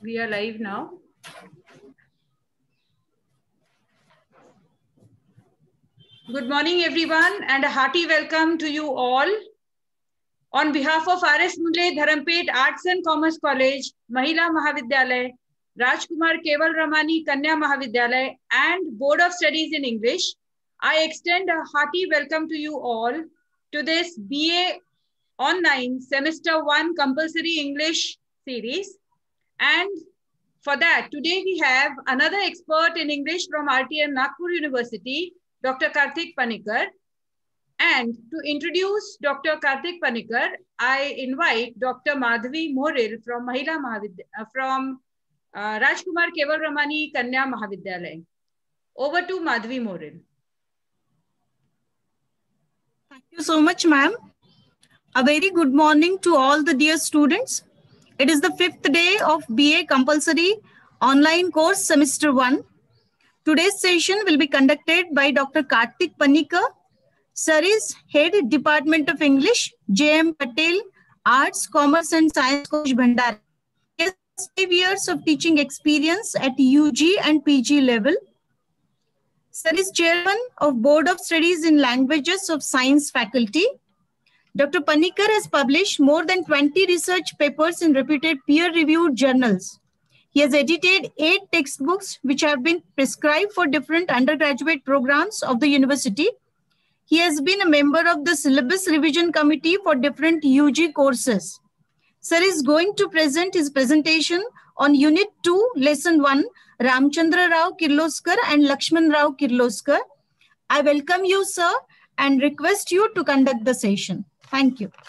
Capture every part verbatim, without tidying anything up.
We are live now. Good morning, everyone, and a hearty welcome to you all. On behalf of R S Mundle Dharampet Arts and Commerce College, Mahila Mahavidyalay, Rajkumar Keval Ramani Kanya Mahavidyalay, and Board of Studies in English, I extend a hearty welcome to you all to this B A Online Semester one Compulsory English series. And for that, today we have another expert in English from R T M Nagpur University, Doctor Karthik Panikkar. And to introduce Doctor Karthik Panikkar, I invite Doctor Madhavi Moril from Mahila Mahavidyalay, from uh, Rajkumar Keval Ramani Kanya Mahavidyalay. Over to Madhavi Moril. Thank you so much, ma'am. A very good morning to all the dear students. It is the fifth day of B A Compulsory Online Course Semester one. Today's session will be conducted by Doctor Karthik Panikkar. Sir is Head Department of English, J M Patel, Arts, Commerce and Science College, Bhandara. He has five years of teaching experience at U G and P G level. Sir is Chairman of Board of Studies in Languages of Science Faculty. Doctor Panikkar has published more than twenty research papers in reputed peer-reviewed journals. He has edited eight textbooks which have been prescribed for different undergraduate programs of the university. He has been a member of the Syllabus Revision Committee for different U G courses. Sir is going to present his presentation on Unit two, Lesson one, Ramchandra Rao Kirloskar and Lakshman Rao Kirloskar. I welcome you, sir, and request you to conduct the session. Thank you.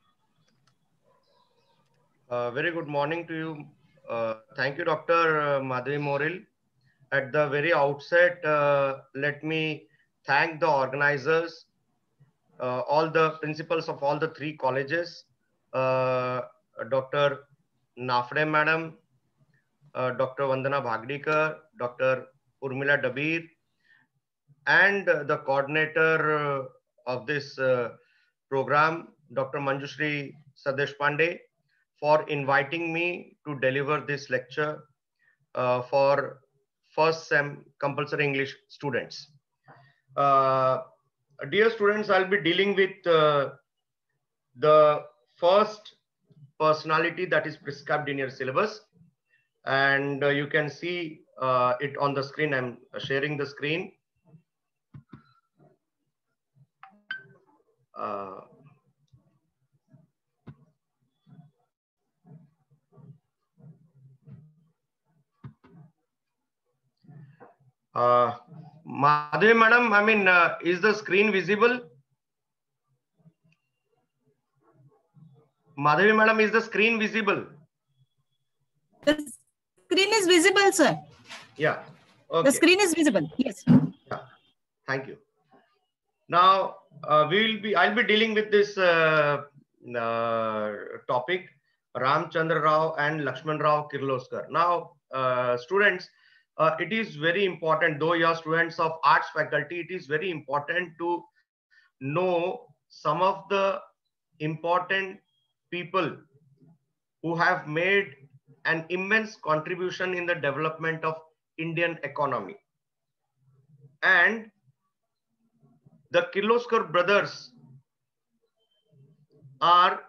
Uh, very good morning to you. Uh, thank you, Doctor Madhavi Moril. At the very outset, uh, let me thank the organizers, uh, all the principals of all the three colleges, uh, Doctor Nafde Madam, uh, Doctor Vandana Bhagdikar, Doctor Urmila Dabir, and uh, the coordinator uh, of this uh, program, Doctor Manjushri Sadeshpande, for inviting me to deliver this lecture uh, for first sem compulsory English students. Uh, dear students, I'll be dealing with uh, the first personality that is prescribed in your syllabus. And uh, you can see uh, it on the screen. I'm sharing the screen. Uh, uh, Madhavi Madam, I mean, uh, is the screen visible? Madhavi Madam, is the screen visible? The screen is visible, sir. Yeah. Okay. The screen is visible. Yes. Yeah. Thank you. Now, uh, we will be, I'll be dealing with this uh, uh, topic, Ramchandra Rao and Lakshman Rao Kirloskar. Now, uh, students, uh, it is very important, though you are students of arts faculty, it is very important to know some of the important people who have made an immense contribution in the development of Indian economy. And the Kirloskar brothers are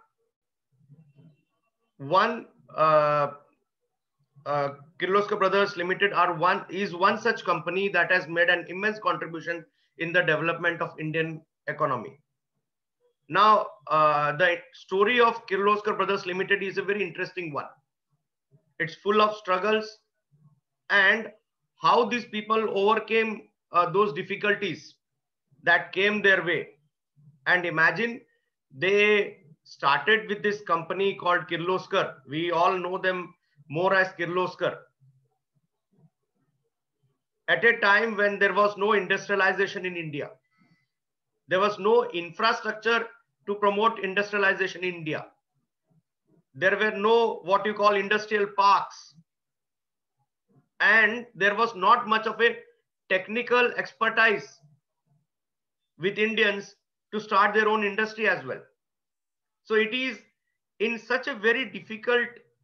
one, uh, uh, Kirloskar Brothers Limited are one, is one such company that has made an immense contribution in the development of Indian economy. Now, uh, the story of Kirloskar Brothers Limited is a very interesting one. It's full of struggles and how these people overcame uh, those difficulties that came their way. And imagine they started with this company called Kirloskar. We all know them more as Kirloskar. At a time when there was no industrialization in India. There was no infrastructure to promote industrialization in India. There were no what you call industrial parks. And there was not much of a technical expertise with Indians to start their own industry as well. So it is in such a very difficult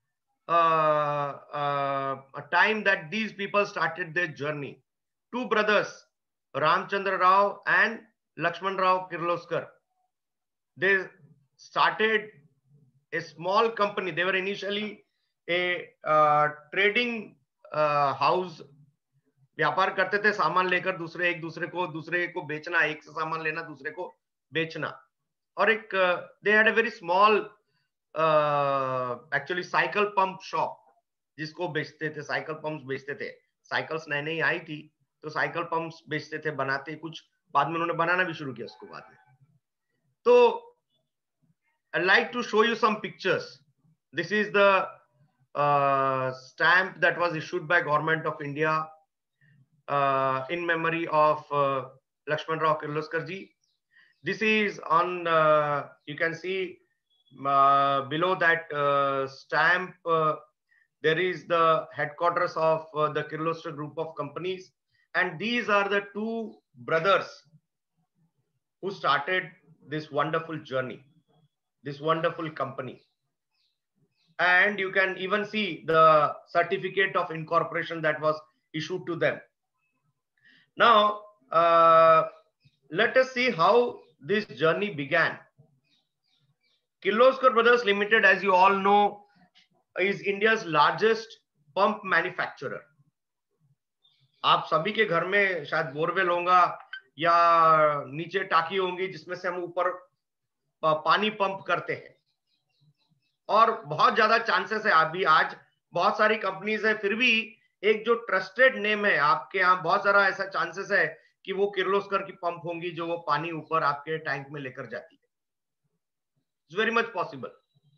uh, uh, a time that these people started their journey. Two brothers, Ramchandra Rao and Lakshman Rao Kirloskar. They started a small company. They were initially a uh, trading uh, house. व्यापार करते थे, सामान लेकर दूसरे एक दूसरे को दूसरे को बेचना, एक से सामान लेना दूसरे को बेचना. और एक they had a very small actually cycle pump shop, जिसको बेचते थे, साइकिल पंप्स बेचते थे. साइकिल्स नई नई आई थी तो साइकिल पंप्स बेचते थे, बनाते कुछ. बाद में उन्होंने बनाना भी शुरू किया उसको बाद में. तो I'd like to show you some pictures. This is the uh, stamp that was issued by Government of India uh, in memory of uh, Lakshman Rao Kirloskar ji. This is on, uh, you can see uh, below that uh, stamp, uh, there is the headquarters of uh, the Kirloskar group of companies. And these are the two brothers who started this wonderful journey, this wonderful company. And you can even see the certificate of incorporation that was issued to them. Now, uh, let us see how this journey began. Kirloskar Brothers Limited, as you all know, is India's largest pump manufacturer. आप सभी के घर में शायद borewell होगा या नीचे टाकी होंगी जिसमें से हम ऊपर पानी पंप करते हैं. और बहुत ज्यादा चांसेस है, अभी आज बहुत सारी कंपनीज है, फिर भी एक जो ट्रस्टेड नेम है आपके यहाँ, बहुत सारा ऐसा चांसेस है कि वो किर्लोस्कर की पंप होंगी जो वो पानी ऊपर आपके टैंक में लेकर जाती है. It's very much possible.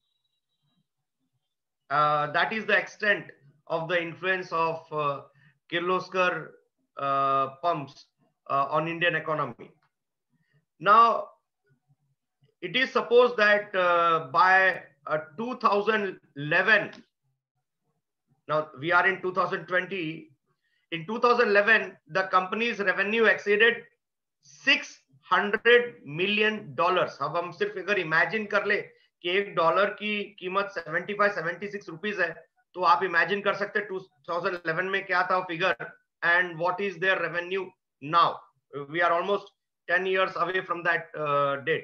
That is the extent of the influence of Kirloskar pumps on Indian economy. Now it is supposed that uh, by uh, two thousand eleven, now we are in two thousand twenty, in two thousand eleven the company's revenue exceeded six hundred million dollars. अब हम सिर्फ अगर imagine कर ले कि एक dollar की कीमत seventy-five seventy-six रुपीस है, तो आप इमेजिन कर सकते हैं two thousand eleven में क्या था figure, and what is their revenue now. We are almost ten years away from that uh, date.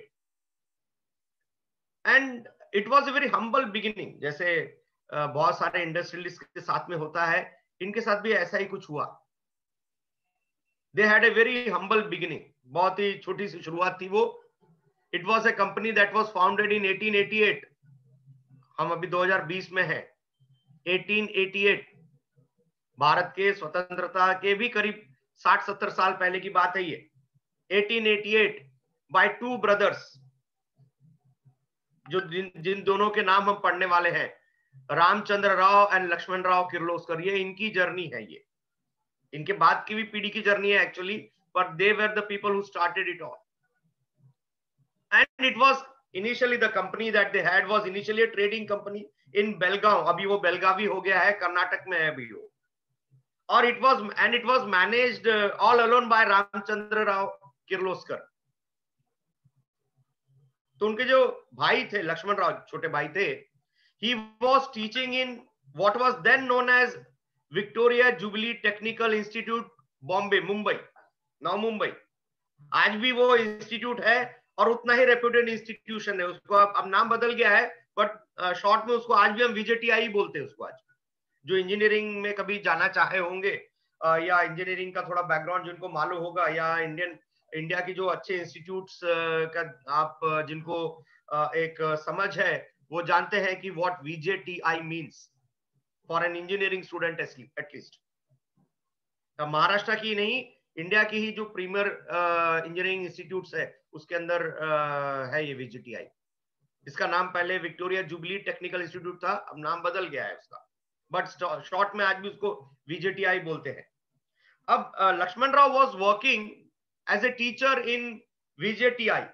And it was a very humble beginning. जैसे uh, बहुत सारे इंडस्ट्रियलिस्ट के साथ में होता है, इनके साथ भी ऐसा ही कुछ हुआ. They had a very humble beginning. बहुत ही छोटी सी शुरुआत थी वो. It was a company that was founded in eighteen eighty-eight. हम अभी two thousand twenty में हैं. eighteen eighty-eight, भारत के स्वतंत्रता के भी करीब sixty seventy साल पहले की बात है ये. eighteen eighty-eight by two brothers, जो जिन जिन दोनों के नाम हम पढ़ने वाले हैं, रामचंद्र राव एंड लक्ष्मण राव किर्लोस्कर. ये इनकी जर्नी है. ये इनके बाद की भी पीढ़ी की जर्नी है actually, but they were the people who started it all. And it was initially the company that they had was initially a trading company in Belgaum. अभी वो बेलगावी हो गया है, कर्नाटक में है अभी वो. और it was and it was managed all alone by Ramchandra Rao Kirloskar. तो उनके जो भाई थे, लक्ष्मण राव छोटे भाई थे, he was teaching in what was then known as Victoria Jubilee Technical Institute, Bombay, Mumbai, now Mumbai. आज भी वो इंस्टीट्यूट है और उतना ही रेप्यूटेड इंस्टीट्यूशन है. उसको अब, अब नाम बदल गया है, बट शॉर्ट uh, में उसको आज भी हम वीजेटीआई बोलते हैं उसको. आज जो इंजीनियरिंग में कभी जाना चाहे होंगे uh, या इंजीनियरिंग का थोड़ा बैकग्राउंड जिनको मालूम होगा, या इंडियन इंडिया की जो अच्छे इंस्टीट्यूट्स का आप जिनको एक समझ है, वो जानते हैं कि what VJTI means for an engineering student at least. Maharashtra की नहीं, इंडिया की ही जो प्रीमियर इंजीनियरिंग इंस्टीट्यूट्स है उसके अंदर uh, है ये वीजेटीआई. इसका नाम पहले विक्टोरिया जुबली टेक्निकल इंस्टीट्यूट था, अब नाम बदल गया है उसका, बट शॉर्ट में आज भी उसको वीजेटीआई बोलते हैं. अब Laxman Rao was working as a teacher in V J T I,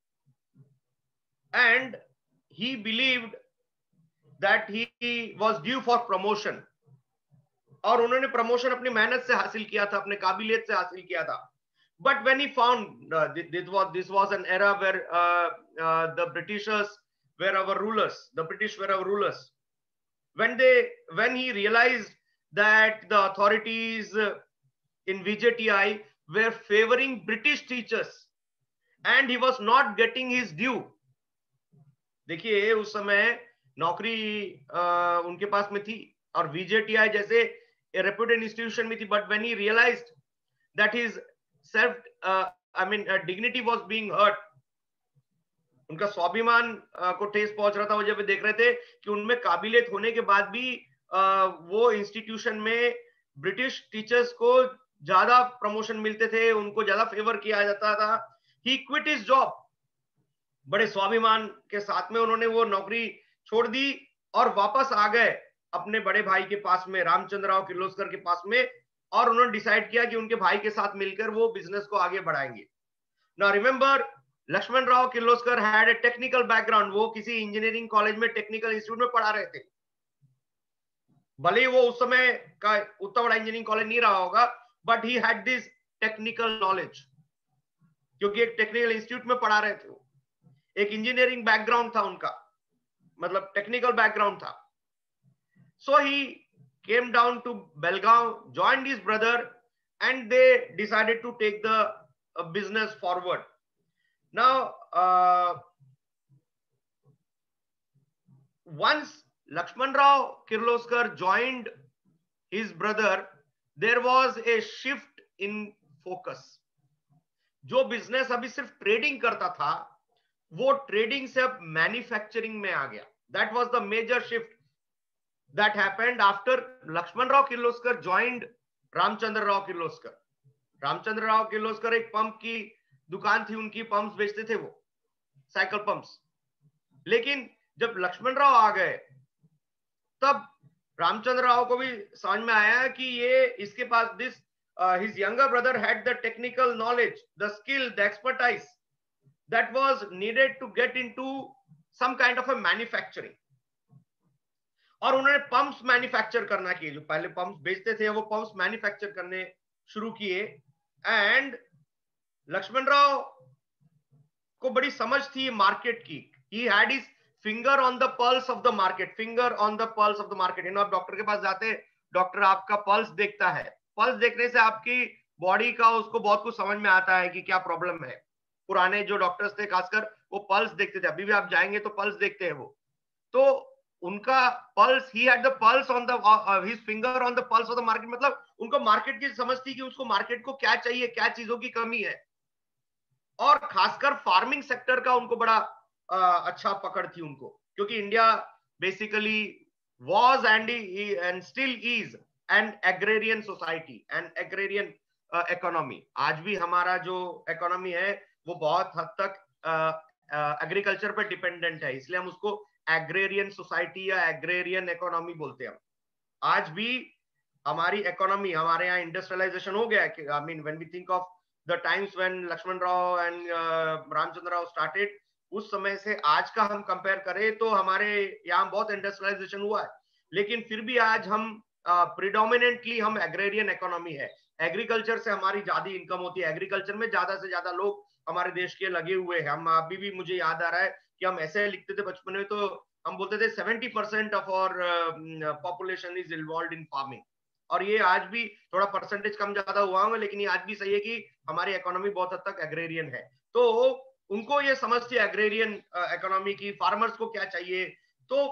and he believed that he was due for promotion. और उन्होंने प्रमोशन अपनी मेहनत से हासिल किया था, अपने काबिलियत से हासिल किया था. But when he found uh, this was this was an era where uh, uh, the Britishers were our rulers, the British were our rulers, when they when he realized that the authorities in V J T I were favoring British teachers and he was not getting his due. देखिए उस समय नौकरी आ, उनके पास में थी और V J T I जैसे reputed institution में थी, but when he realised that his self I mean dignity was being hurt, उनका स्वाभिमान uh, को ठेस पहुंच रहा था, वो जब देख रहे थे कि उनमें काबिलियत होने के बाद भी uh, वो इंस्टीट्यूशन में ब्रिटिश टीचर्स को ज्यादा प्रमोशन मिलते थे, उनको ज्यादा फेवर किया जाता था, ही क्विट हिज जॉब। बड़े स्वाभिमान के साथ में उन्होंने वो नौकरी छोड़ दी और वापस आ गए अपने बड़े भाई के पास में, रामचंद्र राव किर्लोस्कर के पास में, और उन्होंने डिसाइड किया कि उनके भाई के साथ मिलकर वो बिजनेस को आगे बढ़ाएंगे। Now remember, Laxman Rao Kirloskar had a technical background, वो किसी इंजीनियरिंग कॉलेज में टेक्निकल इंस्टीट्यूट में पढ़ा रहे थे, भले ही वो उस समय का उतना बड़ा इंजीनियरिंग कॉलेज नहीं रहा होगा, but he had this technical knowledge, क्योंकि एक टेक्निकल इंस्टीट्यूट में पढ़ा रहे थे, वो एक इंजीनियरिंग बैकग्राउंड था उनका, मतलब टेक्निकल बैकग्राउंड था। So he came down to Belgaum, joined his brother, and they decided to take the uh, business forward. Now, uh, once Lakshman Rao Kirloskar joined his brother, there was a shift in focus. जो business अभी सिर्फ trading करता था, वो trading से अब manufacturing में आ गया। That was the major shift that happened after Lakshman Rao Kirloskar joined Ramchandra Rao Kirloskar. Ramchandra Rao Kirloskar एक पंप की दुकान थी उनकी, पंप्स बेचते थे वो, साइकिल पंप्स। लेकिन जब लक्ष्मण राव आ गए तब रामचंद्र राव को भी समझ में आया कि ये इसके पास this his younger brother had the technical knowledge, the skill, the expertise that was needed to get into some kind of a manufacturing. और उन्होंने पंप्स मैन्युफैक्चर करना किए, जो पहले पंप्स बेचते थे वो पंप्स मैन्युफैक्चर करने शुरू किए। एंड लक्ष्मण राव को बड़ी समझ थी मार्केट की, he had his finger on the pulse of the market, finger on the pulse of the market. इन आप डॉक्टर के पास जाते हैं, डॉक्टर आपका पल्स देखता है, पल्स देखने से आपकी बॉडी का उसको बहुत कुछ समझ में आता है कि क्या प्रॉब्लम है। पुराने जो डॉक्टर्स थे खासकर वो पल्स देखते थे, अभी भी आप जाएंगे तो पल्स देखते हैं वो। तो उनका pulse, he had the pulse on the his finger on the pulse of the market, मतलब उनको मार्केट की समझ थी कि उसको मार्केट को क्या चाहिए, क्या चीजों की कमी है, और खासकर फार्मिंग सेक्टर का उनको बड़ा uh, अच्छा पकड़ थी उनको, क्योंकि India basically was and and still is an agrarian society, an agrarian economy. आज भी हमारा जो इकोनॉमी है वो बहुत हद तक एग्रीकल्चर uh, uh, पर डिपेंडेंट है, इसलिए हम उसको एग्रेरियन सोसाइटी या एग्रेरियन इकोनॉमी बोलते हैं। आज भी हमारी इकोनॉमी, हमारे यहाँ इंडस्ट्रियलाइजेशन हो गया है। I mean when we think of the times when Laxman Rao and Ramchandra Rao started, उस समय से आज का हम कंपेयर करें तो हमारे यहाँ बहुत इंडस्ट्रियलाइजेशन हुआ है, लेकिन फिर भी आज हम प्रिडोमिनेंटली uh, हम एग्रेरियन इकोनॉमी है। एग्रीकल्चर से हमारी ज्यादा इनकम होती है, एग्रीकल्चर में ज्यादा से ज्यादा लोग हमारे देश के लगे हुए हैं। हम अभी भी, मुझे याद आ रहा है कि हम ऐसे लिखते थे बचपन में, तो हम बोलते थे seventy percent of our population is involve in farming, और ये आज भी थोड़ा परसेंटेज कम ज्यादा हुआ है, लेकिन ये आज भी सही है कि हमारी इकोनॉमी बहुत हद तक एग्रेरियन है। तो उनको ये समझ थी एग्रेरियन इकोनॉमी की, फार्मर्स को क्या चाहिए। तो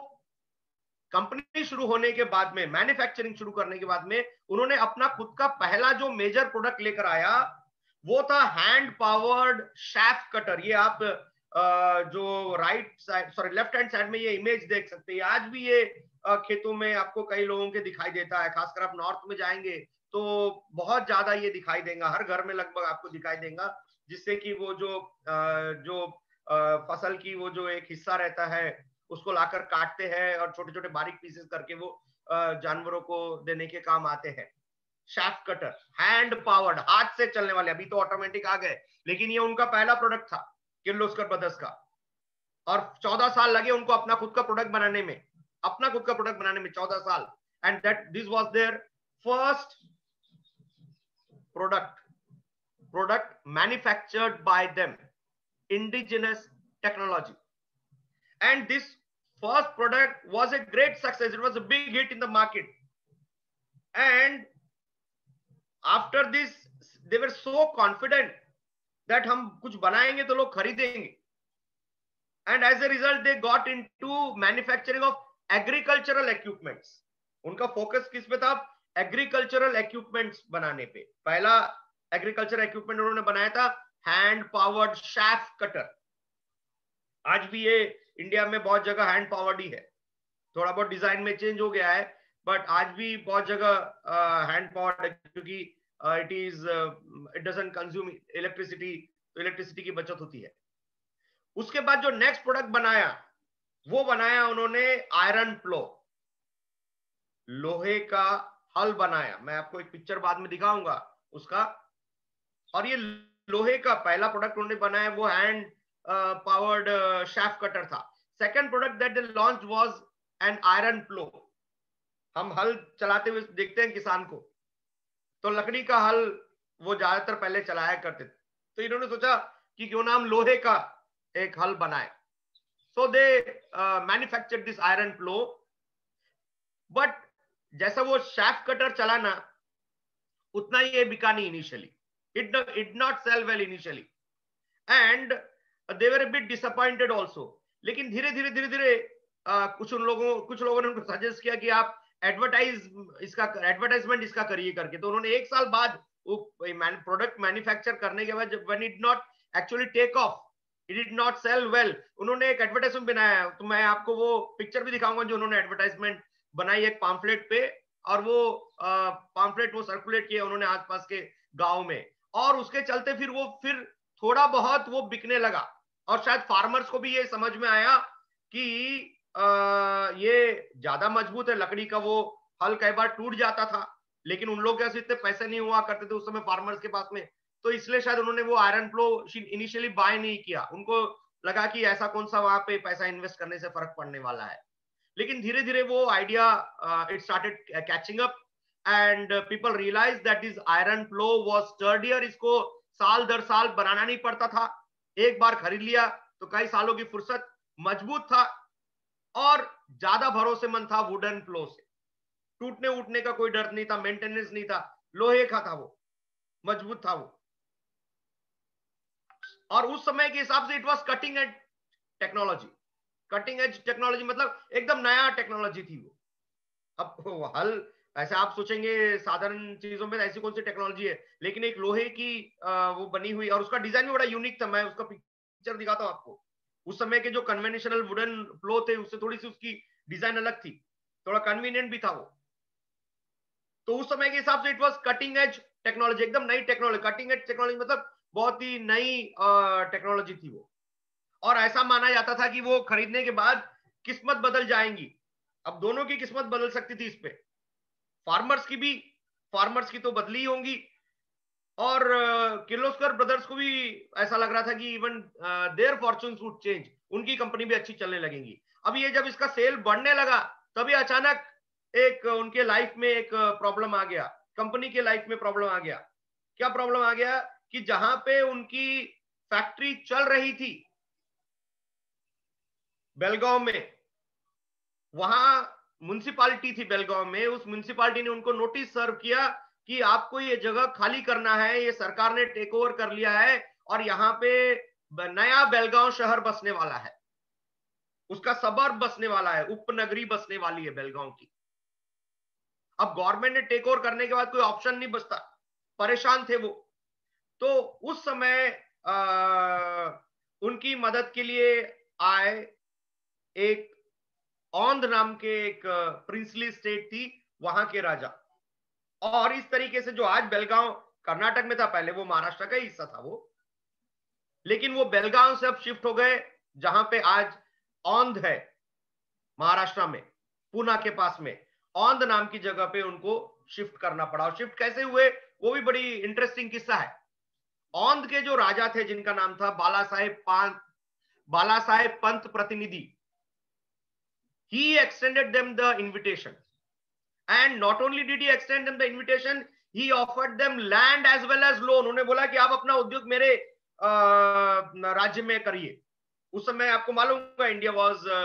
कंपनी शुरू होने के बाद में, मैन्युफैक्चरिंग शुरू करने के बाद में, उन्होंने अपना खुद का पहला जो मेजर प्रोडक्ट लेकर आया वो था हैंड पावर्ड शैफ्ट कटर। ये आप Uh, जो right side, sorry left hand side में ये इमेज देख सकते हैं। आज भी ये uh, खेतों में आपको कई लोगों के दिखाई देता है, खासकर आप नॉर्थ में जाएंगे तो बहुत ज्यादा ये दिखाई देगा, हर घर में लगभग आपको दिखाई देगा, जिससे कि वो जो uh, जो uh, फसल की वो जो एक हिस्सा रहता है उसको लाकर काटते हैं और छोटे छोटे बारीक पीसेस करके वो uh, जानवरों को देने के काम आते हैं। शैफ्ट कटर, हैंड पावर्ड, हाथ से चलने वाले, अभी तो ऑटोमेटिक आ गए, लेकिन ये उनका पहला प्रोडक्ट था किर्लोस्कर ब्रदर्स का, और चौदह साल लगे उनको अपना खुद का प्रोडक्ट बनाने में, अपना खुद का प्रोडक्ट बनाने में चौदह साल। And that this was their first product, product manufactured by them, indigenous technology. And this first product was a great success. It was a big hit in the market. And after this, they were so confident that हम कुछ बनाएंगे तो लोग खरीदेंगे. And as a result, they got into manufacturing of agricultural equipments. उनका focus किस पे था? एग्रीकल्चरल इक्विपमेंट्स बनाने पे. पहला एग्रीकल्चर इक्विपमेंट उन्होंने बनाया था हैंड पावर्ड शाफ्ट कटर. आज भी ये इंडिया में बहुत जगह हैंड पावर्ड ही है. थोड़ा बहुत डिजाइन में चेंज हो गया है, बट आज भी बहुत जगह हैंड पावर्ड है, क्योंकि it is it doesn't consume electricity, तो इलेक्ट्रिसिटी की बचत होती है. उसके बाद जो नेक्स्ट प्रोडक्ट बनाया, वो बनाया उन्होंने आयरन प्लो, लोहे का हल बनाया. मैं आपको एक पिक्चर बाद में दिखाऊंगा उसका. और ये लोहे का पहला प्रोडक्ट उन्होंने बनाया, वो हैंड पावर्ड शाफ्ट कटर था. Second product that they launched was an iron plough. हम हल चलाते हुए देखते हैं किसान को, तो लकड़ी का हल वो ज्यादातर पहले चलाया करते थे. तो इन्होंने सोचा कि क्यों ना हम लोहे का एक हल बनाए. So they manufactured this iron plough. But जैसा वो शाफ्ट कटर चला ना, उतना ही ये बिका नहीं initially. It it not sell well initially, and they were a bit disappointed also. लेकिन धीरे धीरे धीरे धीरे कुछ उन लोगों कुछ लोगों ने उनको सजेस्ट किया कि आप एडवर्टाइज इसका एडवर्टाइजमेंट इसका करिए करके. तो उन्होंने एक साल बाद प्रोडक्ट मैन्युफैक्चर करने के बाद, when it not actually take off, it did not sell well, उन्होंने एक एडवर्टाइजमेंट बनाया. तो मैं आपको वो पिक्चर भी दिखाऊंगा जो उन्होंने एडवर्टाइजमेंट बनाई एक पॉम्फलेट पे. और वो पॉम्फलेट वो सर्कुलेट किया उन्होंने आसपास के गांव में, और उसके चलते फिर वो फिर थोड़ा बहुत वो बिकने लगा. और शायद फार्मर्स को भी ये समझ में आया कि आ, ये ज्यादा मजबूत है. लकड़ी का वो हल कई बार टूट जाता था, लेकिन उन लोग के पास इतने पैसे नहीं हुआ करते थे उस समय फार्मर्स के पास में. तो इसलिए शायद उन्होंने वो आयरन प्लो इनिशियली बाय नहीं किया. उनको लगा कि ऐसा कौन सा वहां पे पैसा इन्वेस्ट करने से फर्क पड़ने वाला है. लेकिन धीरे धीरे वो idea it started catching up, and people realise that this iron plough was sturdier. इसको साल दर साल बनाना नहीं पड़ता था, एक बार खरीद लिया तो कई सालों की फुर्सत. मजबूत था और ज्यादा भरोसेमंद था वुडन प्लो से. टूटने उठने का कोई डर नहीं था, मेंटेनेंस नहीं था, लोहे का था, वो मजबूत था वो. और उस समय के हिसाब से it was cutting edge technology. Cutting edge technology मतलब एकदम नया टेक्नोलॉजी थी वो. अब वो हल ऐसे आप सोचेंगे साधारण चीजों में ऐसी कौन सी टेक्नोलॉजी है, लेकिन एक लोहे की आ, वो बनी हुई, और उसका डिजाइन भी बड़ा यूनिक था. मैं उसका पिक्चर दिखाता हूं आपको. उस समय के जो कन्वेंशनल वुडन प्लो थे उससे थोड़ी सी उसकी डिजाइन अलग थी, थोड़ा कन्वीनियंट भी था वो. तो उस समय के हिसाब से it was cutting edge technology, एकदम नई टेक्नोलॉजी. कटिंग एज टेक्नोलॉजी मतलब बहुत ही नई टेक्नोलॉजी थी वो. और ऐसा माना जाता था कि वो खरीदने के बाद किस्मत बदल जाएंगी. अब दोनों की किस्मत बदल सकती थी इस पे, फार्मर्स की भी, फार्मर्स की तो बदली होंगी, और किर्लोस्कर ब्रदर्स को भी ऐसा लग रहा था कि even their fortunes would change, उनकी कंपनी भी अच्छी चलने लगेंगी. अब ये जब इसका सेल बढ़ने लगा, तभी अचानक एक उनके लाइफ में एक प्रॉब्लम आ गया, कंपनी के लाइफ में प्रॉब्लम आ गया. क्या प्रॉब्लम आ गया कि जहां पे उनकी फैक्ट्री चल रही थी बेलगांव में, वहां म्युनिसिपालिटी थी बेलगांव में. उस म्युनिसिपालिटी ने उनको नोटिस सर्व किया कि आपको ये जगह खाली करना है, ये सरकार ने टेक ओवर कर लिया है और यहाँ पे नया बेलगांव शहर बसने वाला है, उसका सबर्ब बसने वाला है, उपनगरी बसने वाली है बेलगांव की. अब गवर्नमेंट ने टेक ओवर करने के बाद कोई ऑप्शन नहीं बचता, परेशान थे वो. तो उस समय आ, उनकी मदद के लिए आए एक औंध नाम के एक प्रिंसली स्टेट थी, वहां के राजा. और इस तरीके से जो आज बेलगांव कर्नाटक में था, पहले वो महाराष्ट्र का हिस्सा था वो, लेकिन वो बेलगांव से अब शिफ्ट हो गए जहां पे आज औंध है महाराष्ट्र में, पूना के पास में. औंध नाम की जगह पे उनको शिफ्ट करना पड़ा. और शिफ्ट कैसे हुए वो भी बड़ी इंटरेस्टिंग किस्सा है. औंध के जो राजा थे जिनका नाम था बाला साहेब पंत, बाला साहेब पंत प्रतिनिधि, he extended them the invitation, and not only did he extend them the invitation, he offered them land as well as loan. उन्होंने बोला कि आप अपना उद्योग मेरे राज्य में करिए. उस समय आपको मालूम होगा India was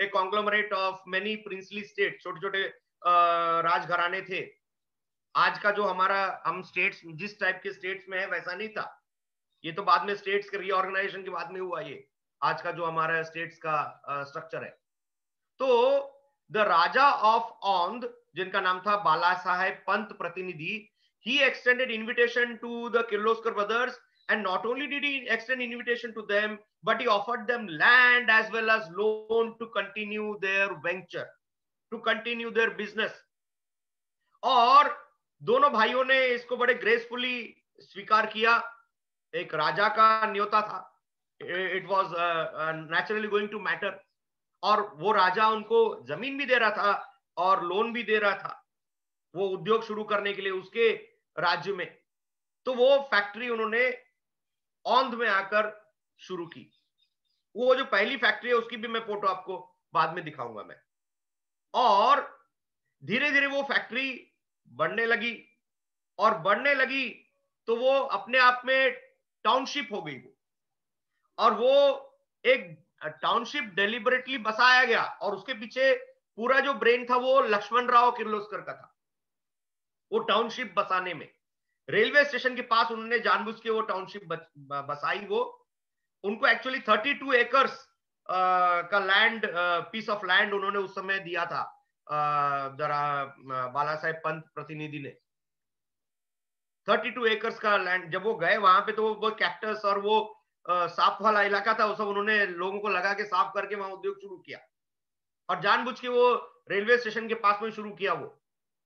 a conglomerate of many princely state, छोटे छोटे राजघराने थे। आज का जो हमारा हम स्टेट्स जिस टाइप के स्टेट्स में है वैसा नहीं था, ये तो बाद में स्टेट्स के रीऑर्गेनाइजेशन के बाद में हुआ ये आज का जो हमारा स्टेट्स का स्ट्रक्चर है। तो द राजा ऑफ औंध, जिनका नाम था बाला साहेब पंत प्रतिनिधि, he extended invitation to the Kirloskar brothers, and not only did he extend invitation to them, but he offered them land as well as loan to continue their venture, to continue their business. और दोनों भाइयों ने इसको बड़े gracefully स्वीकार किया। एक राजा का न्योता था, it was naturally going to matter, और वो राजा उनको जमीन भी दे रहा था और लोन भी दे रहा था वो उद्योग शुरू करने के लिए उसके राज्य में। तो वो फैक्ट्री उन्होंने औंध में आकर शुरू की। वो जो पहली फैक्ट्री है उसकी भी मैं फोटो आपको बाद में दिखाऊंगा मैं। और धीरे धीरे वो फैक्ट्री बढ़ने लगी, और बढ़ने लगी तो वो अपने आप में टाउनशिप हो गई वो, और वो एक टाउनशिप डेलिबरेटली बसाया गया, और उसके पीछे पूरा जो ब्रेन था वो लक्ष्मण राव किर्लोस्कर का था। वो टाउनशिप बसाने में रेलवे स्टेशन के पास उन्होंने जानबूझ के वो टाउनशिप बसाई। वो उनको एक्चुअली बत्तीस एकर्स का लैंड, पीस ऑफ लैंड उन्होंने उस समय दिया था जरा बाला साहेब पंत प्रतिनिधि ने। बत्तीस एकर्स का लैंड, जब वो गए वहां पे तो वो कैक्टस और वो सांप वाला इलाका था, वो सब उन्होंने लोगों को लगा के साफ करके वहां उद्योग शुरू किया, और जानबूझ के वो रेलवे स्टेशन के पास में शुरू किया। वो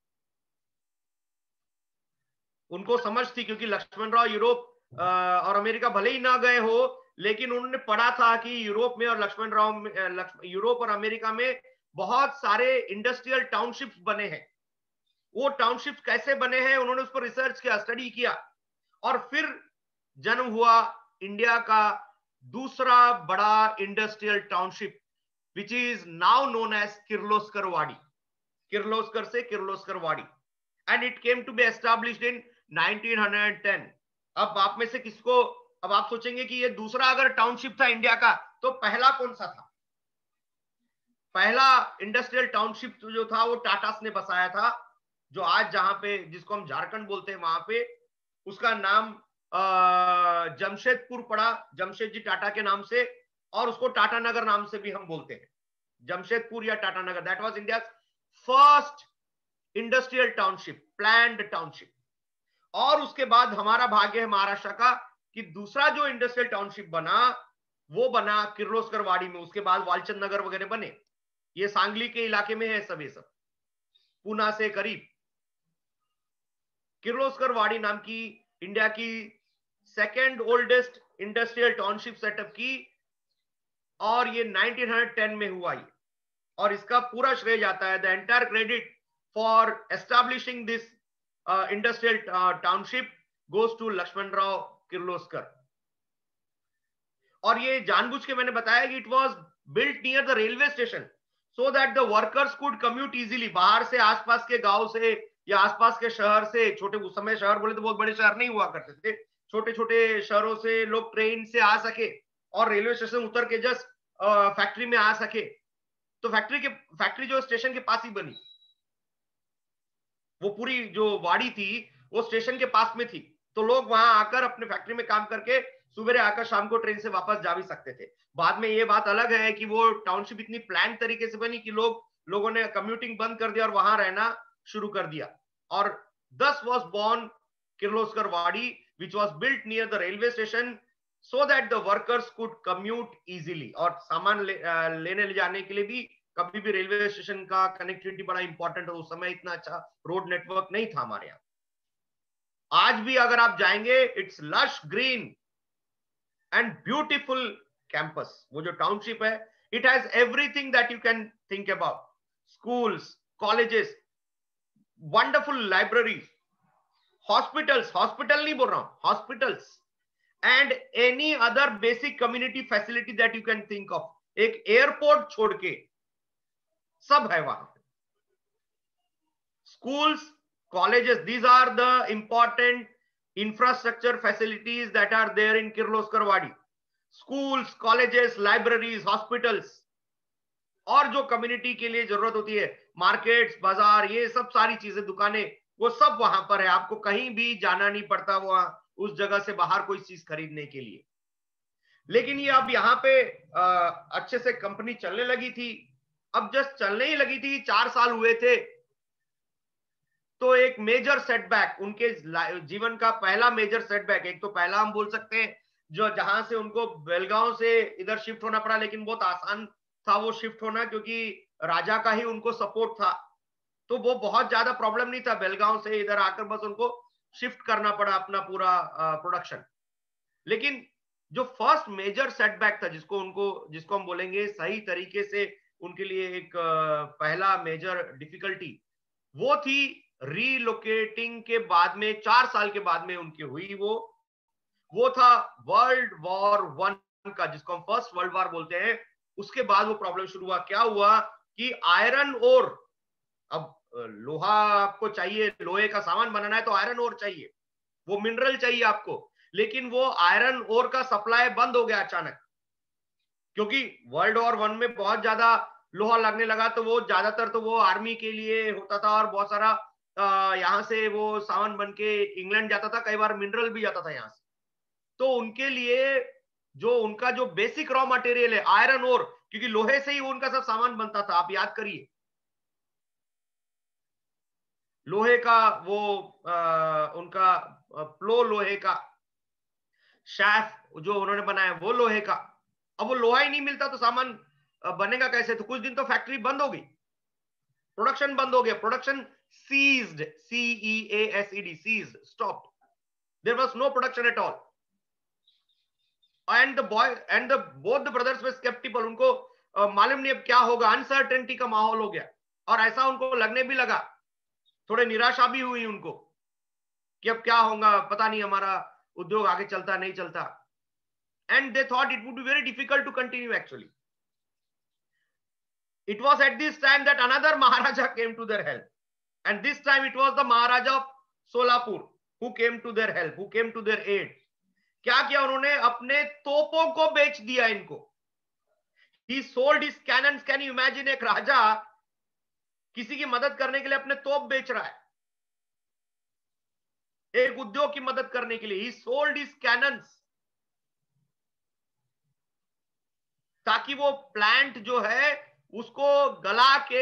उनको समझ थी, क्योंकि लक्ष्मण राव यूरोप और अमेरिका भले ही ना गए हो, लेकिन उन्होंने पढ़ा था कि यूरोप में और लक्ष्मण राव यूरोप और अमेरिका में बहुत सारे इंडस्ट्रियल टाउनशिप्स बने हैं। वो टाउनशिप्स कैसे बने हैं उन्होंने उस पर रिसर्च किया, स्टडी किया, और फिर जन्म हुआ इंडिया का दूसरा बड़ा industrial township, which is now known as Kirloskar Wadi. Kirloskar से Kirloskar Wadi, and it came to be established in nineteen hundred ten. अब आप में से किसको, अब आप सोचेंगे कि ये दूसरा अगर टाउनशिप था इंडिया का तो पहला कौन सा था? पहला इंडस्ट्रियल टाउनशिप जो था वो टाटास ने बसाया था, जो आज जहां पे जिसको हम झारखंड बोलते हैं वहां पे उसका नाम जमशेदपुर पड़ा, जमशेद जी टाटा के नाम से, और उसको टाटा नगर नाम से भी हम बोलते हैं, जमशेदपुर या Tata Nagar. That was India first industrial township, planned township. और उसके बाद हमारा भाग्य है महाराष्ट्र का कि दूसरा जो इंडस्ट्रियल टाउनशिप बना वो बना किर्लोस्कर वाड़ी में। उसके बाद वालचंद नगर वगैरह बने, ये सांगली के इलाके में है सब, ये सब पूना से करीब। किर्लोस्कर वाड़ी नाम की इंडिया की second oldest industrial township setup की, और ये नाइनटीन हंड्रेड टेन में हुआ ये, और इसका पूरा श्रेय जाता है, the entire credit for establishing this industrial township goes to Laxman Rao Kirloskar. और ये जानबूझ के मैंने बताया कि it was built near the railway station so that the workers could commute easily. बाहर से, आसपास के गांव से या आसपास के शहर से, छोटे उस समय शहर बोले तो बहुत बड़े शहर नहीं हुआ करते थे, छोटे छोटे शहरों से लोग ट्रेन से आ सके और रेलवे स्टेशन उतर के जस्ट फैक्ट्री में आ सके। तो फैक्ट्री के फैक्ट्री जो स्टेशन के पास ही बनी, वो पूरी जो वाड़ी थी वो स्टेशन के पास में थी, तो लोग वहां आकर अपने फैक्ट्री में काम करके सुबह आकर शाम को ट्रेन से वापस जा भी सकते थे। बाद में ये बात अलग है कि वो टाउनशिप इतनी प्लान तरीके से बनी कि लोग लोगों ने कम्यूटिंग बंद कर दिया और वहां रहना शुरू कर दिया। और thus was born Kirloskar Wadi, which was built near the railway station so that the workers could commute easily। और सामान ले, लेने ले जाने के लिए भी कभी भी रेलवे स्टेशन का कनेक्टिविटी बड़ा इंपॉर्टेंट है। उस समय इतना अच्छा रोड नेटवर्क नहीं था हमारे यहाँ। आज भी अगर आप जाएंगे, it's lush green and beautiful campus. वो जो टाउनशिप है, it has everything that you can think about, schools, colleges, wonderful library, hospitals, hospital नहीं बोल रहा हूं, hospitals, and any other basic community facility that you can think of. एक airport छोड़ के सब है वहां पे। Schools, colleges, these are the important infrastructure facilities that are there in Kirloskar Wadi. Schools, colleges, libraries, hospitals, और जो community के लिए जरूरत होती है, मार्केट्स, बाजार, ये सब सारी चीजें, दुकानें, वो सब वहां पर है। आपको कहीं भी जाना नहीं पड़ता वहां उस जगह से बाहर कोई चीज खरीदने के लिए। लेकिन ये अब यहाँ पे आ, अच्छे से कंपनी चलने लगी थी। अब जस्ट चलने ही लगी थी, चार साल हुए थे, तो एक मेजर सेटबैक, उनके जीवन का पहला मेजर सेटबैक, एक तो पहला हम बोल सकते हैं जो जहां से उनको बेलगांव से इधर शिफ्ट होना पड़ा, लेकिन बहुत आसान था वो शिफ्ट होना, क्योंकि राजा का ही उनको सपोर्ट था, तो वो बहुत ज्यादा प्रॉब्लम नहीं था बेलगांव से इधर आकर, बस उनको शिफ्ट करना पड़ा अपना पूरा प्रोडक्शन। लेकिन जो फर्स्ट मेजर सेटबैक था, जिसको उनको जिसको हम बोलेंगे सही तरीके से उनके लिए एक पहला मेजर डिफिकल्टी, वो थी रीलोकेटिंग के बाद में, चार साल के बाद में उनकी हुई, वो वो था वर्ल्ड वॉर वन का, जिसको हम फर्स्ट वर्ल्ड वॉर बोलते हैं। उसके बाद वो प्रॉब्लम शुरू हुआ। क्या हुआ कि आयरन ओर, अब लोहा आपको चाहिए, लोहे का सामान बनाना है तो आयरन ओर चाहिए, वो मिनरल चाहिए आपको, लेकिन वो आयरन ओर का सप्लाई बंद हो गया अचानक, क्योंकि वर्ल्ड वॉर वन में बहुत ज्यादा लोहा लगने लगा, तो वो ज्यादातर तो वो आर्मी के लिए होता था, और बहुत सारा यहां से वो सामान बन के इंग्लैंड जाता था, कई बार मिनरल भी जाता था यहां से। तो उनके लिए जो उनका जो बेसिक रॉ मटेरियल है आयरन ओर, क्योंकि लोहे से ही उनका सब सामान बनता था, आप याद करिए, लोहे का वो आ, उनका प्लो लोहे का, शैफ जो उन्होंने बनाया वो लोहे का। अब वो लोहा ही नहीं मिलता तो सामान बनेगा कैसे? तो कुछ दिन तो फैक्ट्री बंद हो गई, प्रोडक्शन बंद हो गया, production ceased, C E A S E D, ceased, stopped, there was no production at all. And the boy and the both the brothers were sceptical, उनको uh, मालूम नहीं अब क्या होगा, अनसर्टेनिटी का माहौल हो गया, और ऐसा उनको लगने भी लगा, थोड़े निराशा भी हुई उनको कि अब क्या होगा, पता नहीं हमारा उद्योग आगे चलता नहीं चलता। And they thought it would be very difficult to continue. Actually it was at this time that another Maharaja came to their help, and this time it was the Maharaja of Solapur who came to their help, who came to their aid. क्या किया उन्होंने? अपने तोपों को बेच दिया इनको। He sold his cannons. Can you imagine? एक राजा किसी की मदद करने के लिए अपने तोप बेच रहा है, एक उद्योग की मदद करने के लिए। He sold his cannons, ताकि वो प्लांट जो है उसको गला के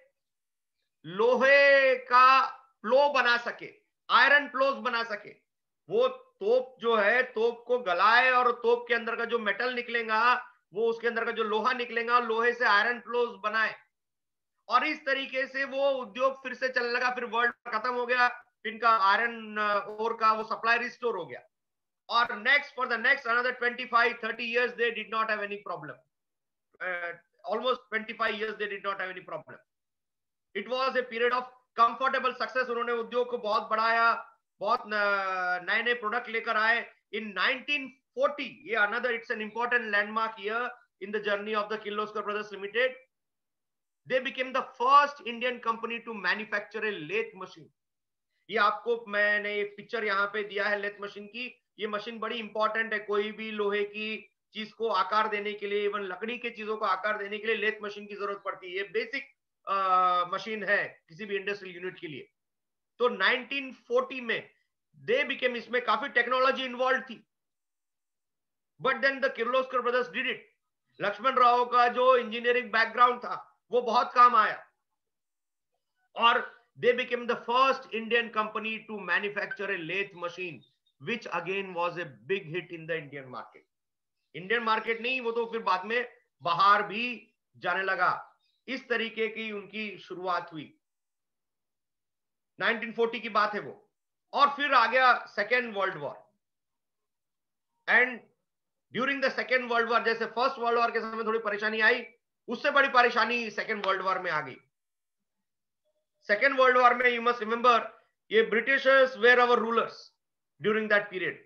लोहे का प्लो बना सके, आयरन प्लोस बना सके। वो तोप जो है, तोप को गलाए और तोप के अंदर का जो मेटल निकलेगा, वो उसके अंदर का जो लोहा निकलेगा, लोहे से आयरन प्लोस बनाए। और इस तरीके से वो उद्योग फिर से चलने लगा। फिर वर्ल्ड खत्म हो गया, इनका आयरन ओर का वो सप्लाई रिस्टोर हो गया। और next for the next another twenty five thirty years they did not have any problem. almost twenty-five years they did not have any problem. It was a period of comfortable success. उन्होंने उद्योग को बहुत बढ़ाया, बहुत नए नए product लेकर आए। in nineteen forty, ये another, it's an important landmark year in the journey of the Kirloskar Brothers Limited. They became the first Indian company to manufacture a lathe machine. ये आपको मैंने एक पिक्चर यहाँ पे दिया है lathe मशीन की। ये मशीन बड़ी इंपॉर्टेंट है, कोई भी लोहे की चीज को आकार देने के लिए, इवन लकड़ी के चीजों को आकार देने के लिए लेथ मशीन की जरूरत पड़ती है। ये बेसिक मशीन है किसी भी इंडस्ट्रियल यूनिट के लिए। तो नाइनटीन फोर्टी में दे बिकेम, इसमें काफी टेक्नोलॉजी इन्वॉल्व थी, but then the Kirloskar brothers did it. Laxman Rao का जो इंजीनियरिंग बैकग्राउंड था वो बहुत काम आया, और they became the first Indian company to manufacture a lathe machine, which again was a big hit in the Indian market. Indian market नहीं, वो तो फिर बाद में बाहर भी जाने लगा। इस तरीके की उनकी शुरुआत हुई, नाइनटीन फोर्टी की बात है वो। और फिर आ गया Second World War, and during the Second World War, जैसे फर्स्ट वर्ल्ड वॉर के समय थोड़ी परेशानी आई, उससे बड़ी परेशानी सेकेंड वर्ल्ड वॉर में आ गई। सेकेंड वर्ल्ड वॉर में यू मस्ट रिमेंबर, ये Britishers were our rulers during that period,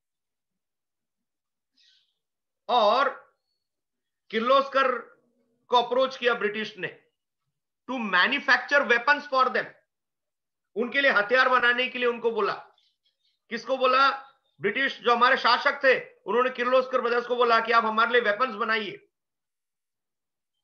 और किर्लोस्कर को अप्रोच किया ब्रिटिश ने to manufacture weapons for them. उनके लिए हथियार बनाने के लिए उनको बोला। किसको बोला? ब्रिटिश जो हमारे शासक थे, उन्होंने किर्लोस्कर ब्रदर्स को बोला कि आप हमारे लिए वेपन्स बनाइए।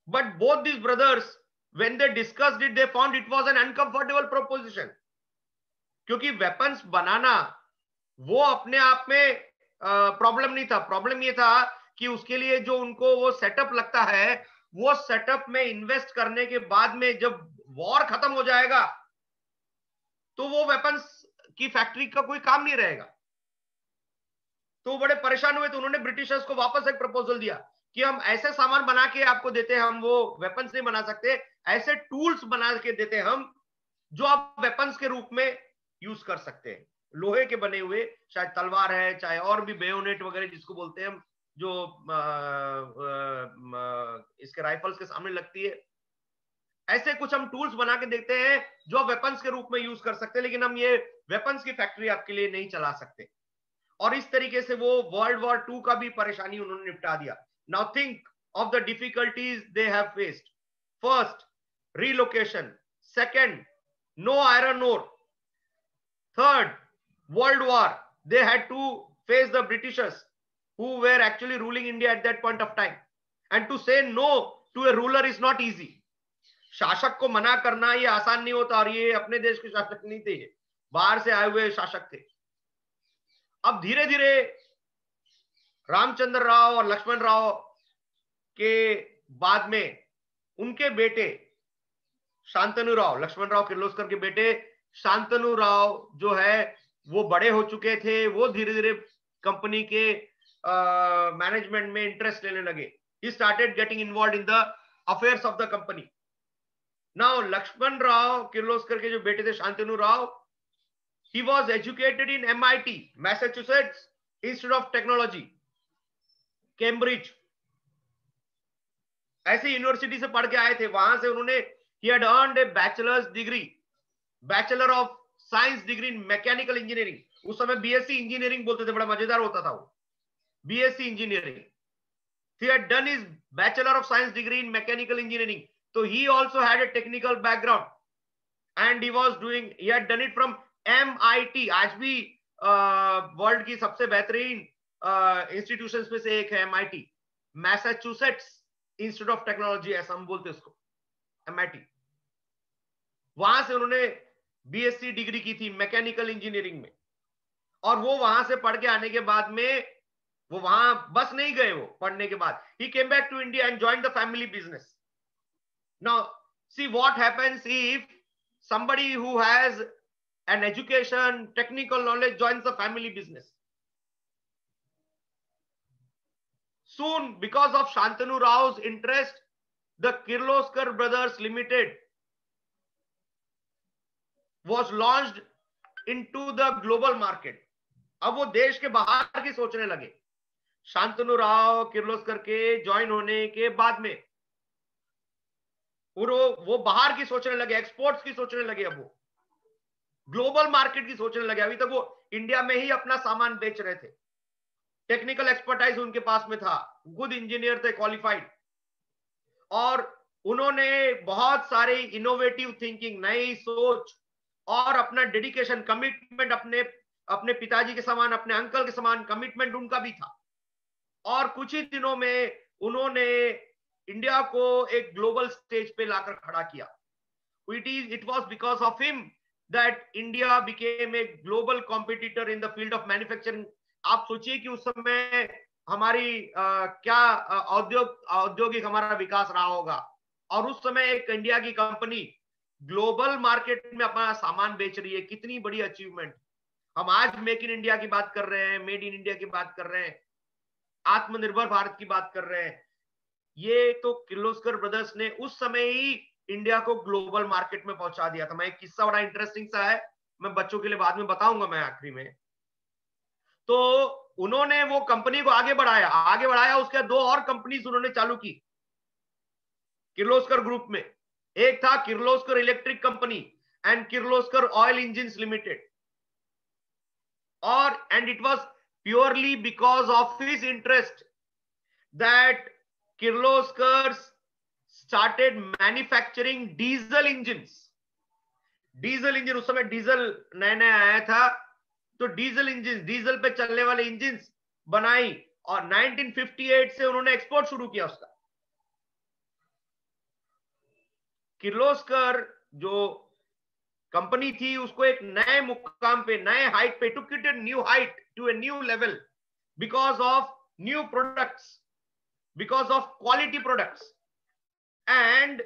But both these brothers, when they discussed it, they found it was an uncomfortable proposition. क्योंकि वेपन्स बनाना वो अपने आप में प्रॉब्लम uh, नहीं था. प्रॉब्लम ये था कि उसके लिए जो उनको वो सेटअप लगता है, वो सेटअप में इन्वेस्ट करने के बाद में जब वॉर खत्म हो जाएगा तो वो वेपन्स की फैक्ट्री का कोई काम नहीं रहेगा. तो बड़े परेशान हुए. तो उन्होंने ब्रिटिशर्स को वापस एक प्रपोजल दिया कि हम ऐसे सामान बना के आपको देते हैं, हम वो वेपन्स नहीं बना सकते, ऐसे टूल्स बना के देते हैं हम जो आप वेपन्स के रूप में यूज कर सकते हैं. लोहे के बने हुए, शायद तलवार है, चाहे और भी बेयोनेट वगैरह जिसको बोलते हैं हम, जो आ, आ, आ, इसके राइफल्स के सामने लगती है, ऐसे कुछ हम टूल्स बना के देखते हैं जो आप वेपन्स के रूप में यूज कर सकते हैं, लेकिन हम ये वेपन्स की फैक्ट्री आपके लिए नहीं चला सकते. और इस तरीके से वो वर्ल्ड वॉर टू का भी परेशानी उन्होंने निपटा दिया. Now think of the difficulties they have faced. First, relocation. Second, no iron ore. Third, World War. They had to face the Britishers who were actually ruling India at that point of time. And to say no to a ruler is not easy. शासक को मना करना ये आसान नहीं होता. और ये अपने देश के शासक नहीं थे, बाहर से आए हुए शासक थे. अब धीरे धीरे रामचंद्र राव और लक्ष्मण राव के बाद में उनके बेटे शांतनु राव, लक्ष्मण राव किर्लोस्कर के बेटे शांतनु राव जो है वो बड़े हो चुके थे. वो धीरे धीरे कंपनी के मैनेजमेंट uh, में इंटरेस्ट लेने लगे. He started getting involved in the affairs of the company. Now Lakshman Rao Kirloskar के जो बेटे थे Shantanu Rao, he was educated in M I T, Massachusetts Institute of Technology, Cambridge. ऐसे यूनिवर्सिटी से पढ़ के आए थे. वहां से उन्होंने he had earned a bachelor's degree, bachelor of science degree in mechanical engineering. उस समय B S c इंजीनियरिंग बोलते थे, बड़ा मजेदार होता था वो. B S c engineering. He had done his bachelor of science degree in mechanical engineering. So he also had a technical background, and he was doing, he had done it from M I T. आज भी world की सबसे बेहतरीन institutions में से एक है M I T, Massachusetts Institute of Technology, ऐसा हम बोलते हैं उसको, M I T. वहां से उन्होंने B S c डिग्री की थी मैकेनिकल इंजीनियरिंग में. और वो वहां से पढ़ के आने के बाद में वो वहां बस नहीं गए. वो पढ़ने के बाद he came back to India and joined the family business. Now see what happens if somebody who has an education, technical knowledge joins the family business. Soon, because of Shantanu Rao's interest, the Kirloskar Brothers Limited was launched into the global market. अब वो देश के बाहर की सोचने लगे. शांतनु राव किर्लोस्कर के join होने के बाद में वो वो बाहर की सोचने लगे, एक्सपोर्ट्स की सोचने लगे. अब वो ग्लोबल मार्केट की सोचने लगे. अभी तक वो इंडिया में ही अपना सामान बेच रहे थे. टेक्निकल एक्सपर्टाइज उनके पास में था, गुड इंजीनियर थे, क्वालिफाइड. और उन्होंने बहुत सारे इनोवेटिव थिंकिंग, नई सोच और अपना डेडिकेशन, कमिटमेंट, अपने अपने पिताजी के समान, अपने अंकल के समान कमिटमेंट उनका भी था. और कुछ ही दिनों में उन्होंने इंडिया को एक ग्लोबल स्टेज पे लाकर खड़ा किया. It is it was because of him that India became a global competitor in the field of manufacturing. आप सोचिए कि उस समय हमारी आ, क्या औद्योग औद्योगिक हमारा विकास रहा होगा. और उस समय एक इंडिया की कंपनी ग्लोबल मार्केट में अपना सामान बेच रही है. कितनी बड़ी अचीवमेंट. हम आज मेक इन इंडिया की बात कर रहे हैं, मेड इन इंडिया की बात कर रहे हैं, आत्मनिर्भर भारत की बात कर रहे हैं. ये तो किर्लोस्कर ब्रदर्स ने उस समय ही इंडिया को ग्लोबल मार्केट में पहुंचा दिया था. मैं एक किस्सा बड़ा इंटरेस्टिंग सा है, मैं बच्चों के लिए बाद में बताऊंगा मैं आखिरी में. तो उन्होंने वो कंपनी को आगे बढ़ाया आगे बढ़ाया उसके दो और कंपनीज उन्होंने चालू की किर्लोस्कर ग्रुप में. एक था Kirloskar Electric Company and Kirloskar Oil Engines Limited. और and it was purely because of his interest that Kirloskar started manufacturing diesel engines. Diesel engine, उस समय डीजल नया नया आया था, तो डीजल इंजन, डीजल पे चलने वाले इंजन बनाई और नाइनटीन फिफ्टी एट से उन्होंने एक्सपोर्ट शुरू किया उसका. किर्लोस्कर जो कंपनी थी उसको एक नए मुकाम पे, नए हाइट पे, took it a new height, to a new level, because of new products, because of quality products, and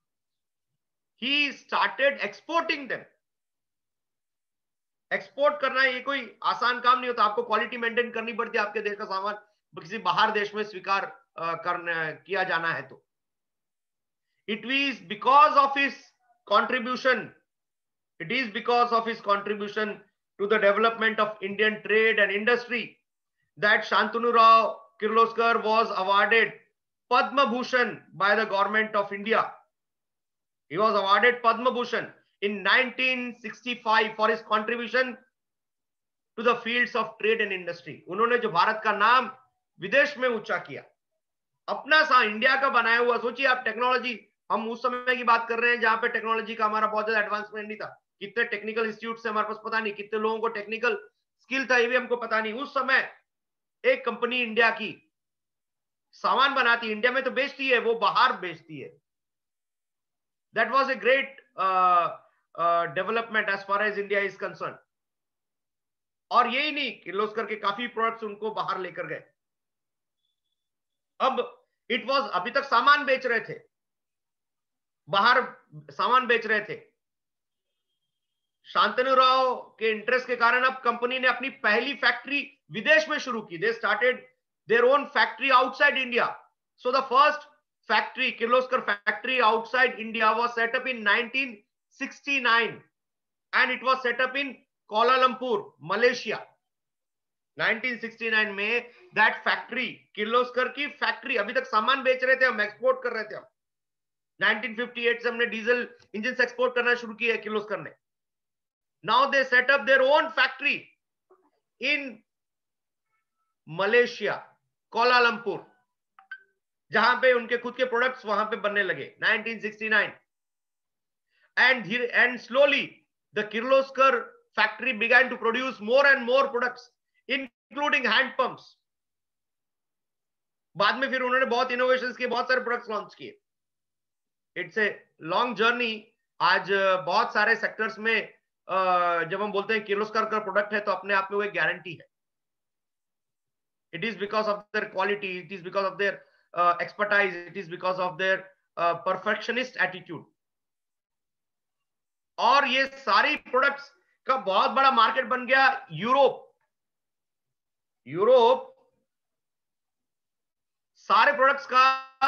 he started exporting them. Export करना ये कोई आसान काम नहीं होता, आपको क्वालिटी मेंटेन करनी पड़ती है, आपके देश का सामान किसी बाहर देश में स्वीकार करना किया जाना है तो। It is because of his contribution, it is because of his contribution to the development of Indian trade and industry that Shantanu Rao Kirloskar was awarded Padma Bhushan by the government of India. He was awarded Padma Bhushan in nineteen sixty-five for his contribution to the fields of trade and industry. उन्होंने जो भारत का नाम विदेश में ऊंचा किया, अपना सा इंडिया का बनाया हुआ। सोचिए आप, टेक्नोलॉजी, हम उस समय की बात कर रहे हैं जहां पे टेक्नोलॉजी का हमारा बहुत ज्यादा एडवांसमेंट नहीं था, कितने टेक्निकल इंस्टीट्यूट से हमारे पास पता नहीं, कितने लोगों को टेक्निकल स्किल था ये भी हमको पता नहीं। उस समय एक कंपनी इंडिया की सामान बनाती है, इंडिया में तो बेचती है, वो बाहर बेचती है। That was a great development as far as India is concern. और यही नहीं, किर्लोस्कर के काफी प्रोडक्ट्स उनको बाहर लेकर गए। अब इट वाज, अभी तक सामान बेच रहे थे, बाहर सामान बेच रहे थे। शांतनु राव के इंटरेस्ट के कारण अब कंपनी ने अपनी पहली फैक्ट्री विदेश में शुरू की। They started their own factory outside India. So the first factory, Kirloskar factory outside India, was set up in nineteen sixty-nine, and it was set up in Kuala Lumpur, Malaysia. nineteen sixty-nine में that factory, Kirloskar की factory, अभी तक सामान बेच रहे थे हम, export कर रहे थे हम। nineteen fifty-eight से हमने डीजल इंजन एक्सपोर्ट करना शुरू किया है किर्लोस्कर ने। Now they set up their own factory in Malaysia, Kuala Lumpur, जहां पे उनके खुद के प्रोडक्ट्स वहां पे बनने लगे nineteen sixty-nine, and and slowly the Kirloskar factory began to produce more and more products including hand pumps. बाद में फिर उन्होंने बहुत इनोवेशंस किए, बहुत सारे प्रोडक्ट्स लॉन्च किए। It's a long journey. आज बहुत सारे सेक्टर्स में जब हम बोलते हैं किर्लोस्कर का प्रोडक्ट है तो अपने आप में वो एक गारंटी है। It is because of their quality, it is because of their uh, expertise, it is because of their uh, perfectionist attitude. और ये सारी प्रोडक्ट्स का बहुत बड़ा मार्केट बन गया यूरोप। यूरोप सारे प्रोडक्ट्स का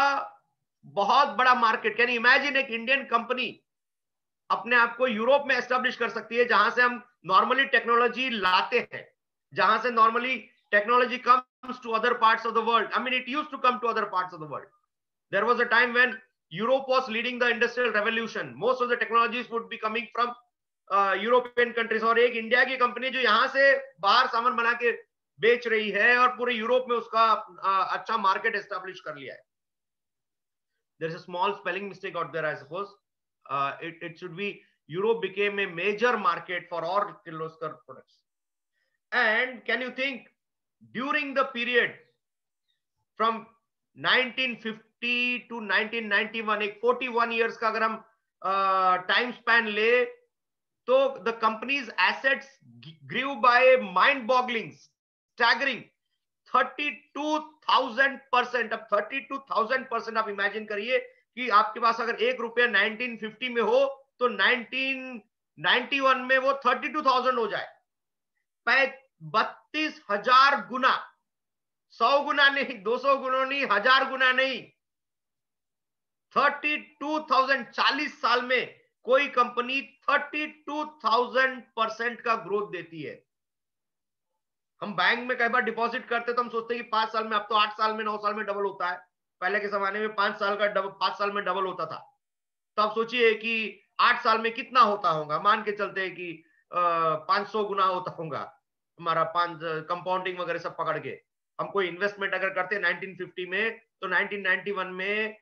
बहुत बड़ा मार्केट। कैन यू इमेजिन एक इंडियन कंपनी अपने आप को यूरोप में एस्टेब्लिश कर सकती है, जहां से हम नॉर्मली टेक्नोलॉजी लाते हैं, जहां से normally technology comes to other parts of the world. I mean, it used to come to other parts of the world. There was a time when Europe was leading the industrial revolution. Most of the technologies would be coming from uh, European countries. और एक India की company जो यहाँ से बाहर सामान बना के बेच रही है और पूरे यूरोप में उसका uh, अच्छा मार्केट एस्टैब्लिश कर लिया है। There is a small spelling mistake out there, I suppose. Uh, it, it should be Europe became a major market for all Kirloskar products. And can you think, during the period from nineteen fifty to nineteen ninety-one, एक forty-one years का अगर हम time uh, span ले तो the company's assets grew by a mind-boggling, staggering thirty-two thousand percent. अब thirty-two thousand percent आप imagine करिए कि आपके पास अगर एक रुपया nineteen fifty में हो तो nineteen ninety-one में वो thirty-two thousand हो जाए। बत्तीस हजार गुना, सौ गुना नहीं, दो सौ गुना नहीं, हजार गुना नहीं, thirty-two thousand, चालीस साल में कोई कंपनी thirty-two thousand परसेंट का ग्रोथ देती है। हम बैंक में कई बार डिपॉजिट करते तो हम सोचते हैं कि पांच साल में, अब तो आठ साल में, नौ साल में डबल होता है। पहले के जमाने में पांच साल का डबल, पांच साल में डबल होता था। तो आप सोचिए कि आठ साल में कितना होता होगा। मान के चलते हैं कि पांच सौ गुना होता होगा हमारा, पांच कंपाउंडिंग वगैरह सब पकड़ के। हम कोई इन्वेस्टमेंट अगर करते हैं nineteen fifty में तो nineteen ninety-one में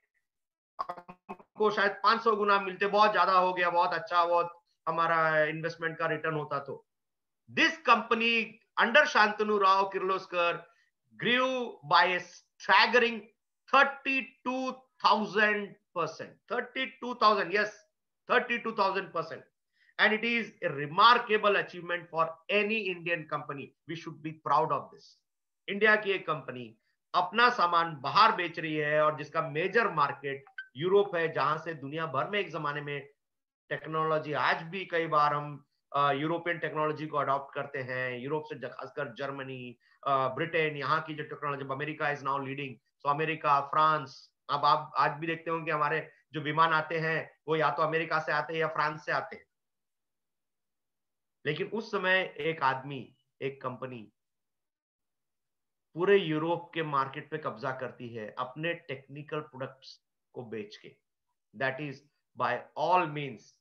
हमको शायद पांच सौ गुना मिलते। बहुत ज्यादा हो गया, बहुत अच्छा, बहुत हमारा इन्वेस्टमेंट का रिटर्न होता। तो this company under Shantanu Rao Kirloskar grew by a staggering thirty-two thousand percent, thirty-two thousand, yes, thirty-two thousand percent. And it is a remarkable achievement for any Indian company. We should be proud of this. India की एक company अपना सामान बाहर बेच रही है और जिसका मेजर मार्केट यूरोप है, जहां से दुनिया भर में एक जमाने में टेक्नोलॉजी, आज भी कई बार हम यूरोपियन टेक्नोलॉजी को अडॉप्ट करते हैं, यूरोप से खासकर जर्मनी, ब्रिटेन, यहाँ की जो technology, America is now leading, so America, France, अब आप आज भी देखते हो कि हमारे जो विमान आते हैं वो या तो अमेरिका से आते हैं या फ्रांस से आते हैं। लेकिन उस समय एक आदमी, एक कंपनी पूरे यूरोप के मार्केट पे कब्जा करती है अपने टेक्निकल प्रोडक्ट्स को बेच के। That is by all means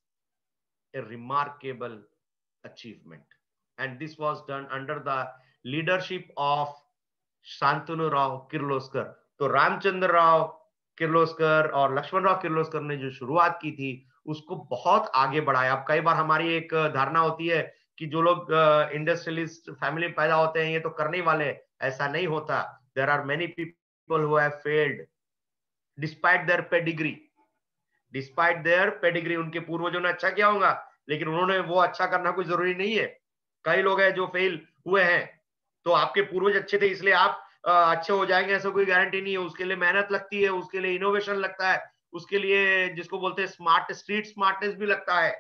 a remarkable achievement, and this was done under the leadership of Shantanu Rao Kirloskar. तो रामचंद्र राव किर्लोस्कर और लक्ष्मण राव किर्लोस्कर ने जो शुरुआत की थी उसको बहुत आगे बढ़ाया। अब कई बार हमारी एक धारणा होती है कि जो लोग इंडस्ट्रियलिस्ट फैमिली में पैदा होते हैं ये तो करने वाले, ऐसा नहीं होता। There are many people who have failed despite their pedigree, despite their pedigree. उनके पूर्वजों ने अच्छा किया होगा लेकिन उन्होंने वो अच्छा करना कोई जरूरी नहीं है। कई लोग हैं जो फेल हुए हैं, तो आपके पूर्वज अच्छे थे इसलिए आप अच्छे हो जाएंगे ऐसा कोई गारंटी नहीं है। उसके लिए मेहनत लगती है, उसके लिए इनोवेशन लगता है, उसके लिए जिसको बोलते हैं स्मार्ट स्ट्रीट स्मार्टनेस भी लगता है।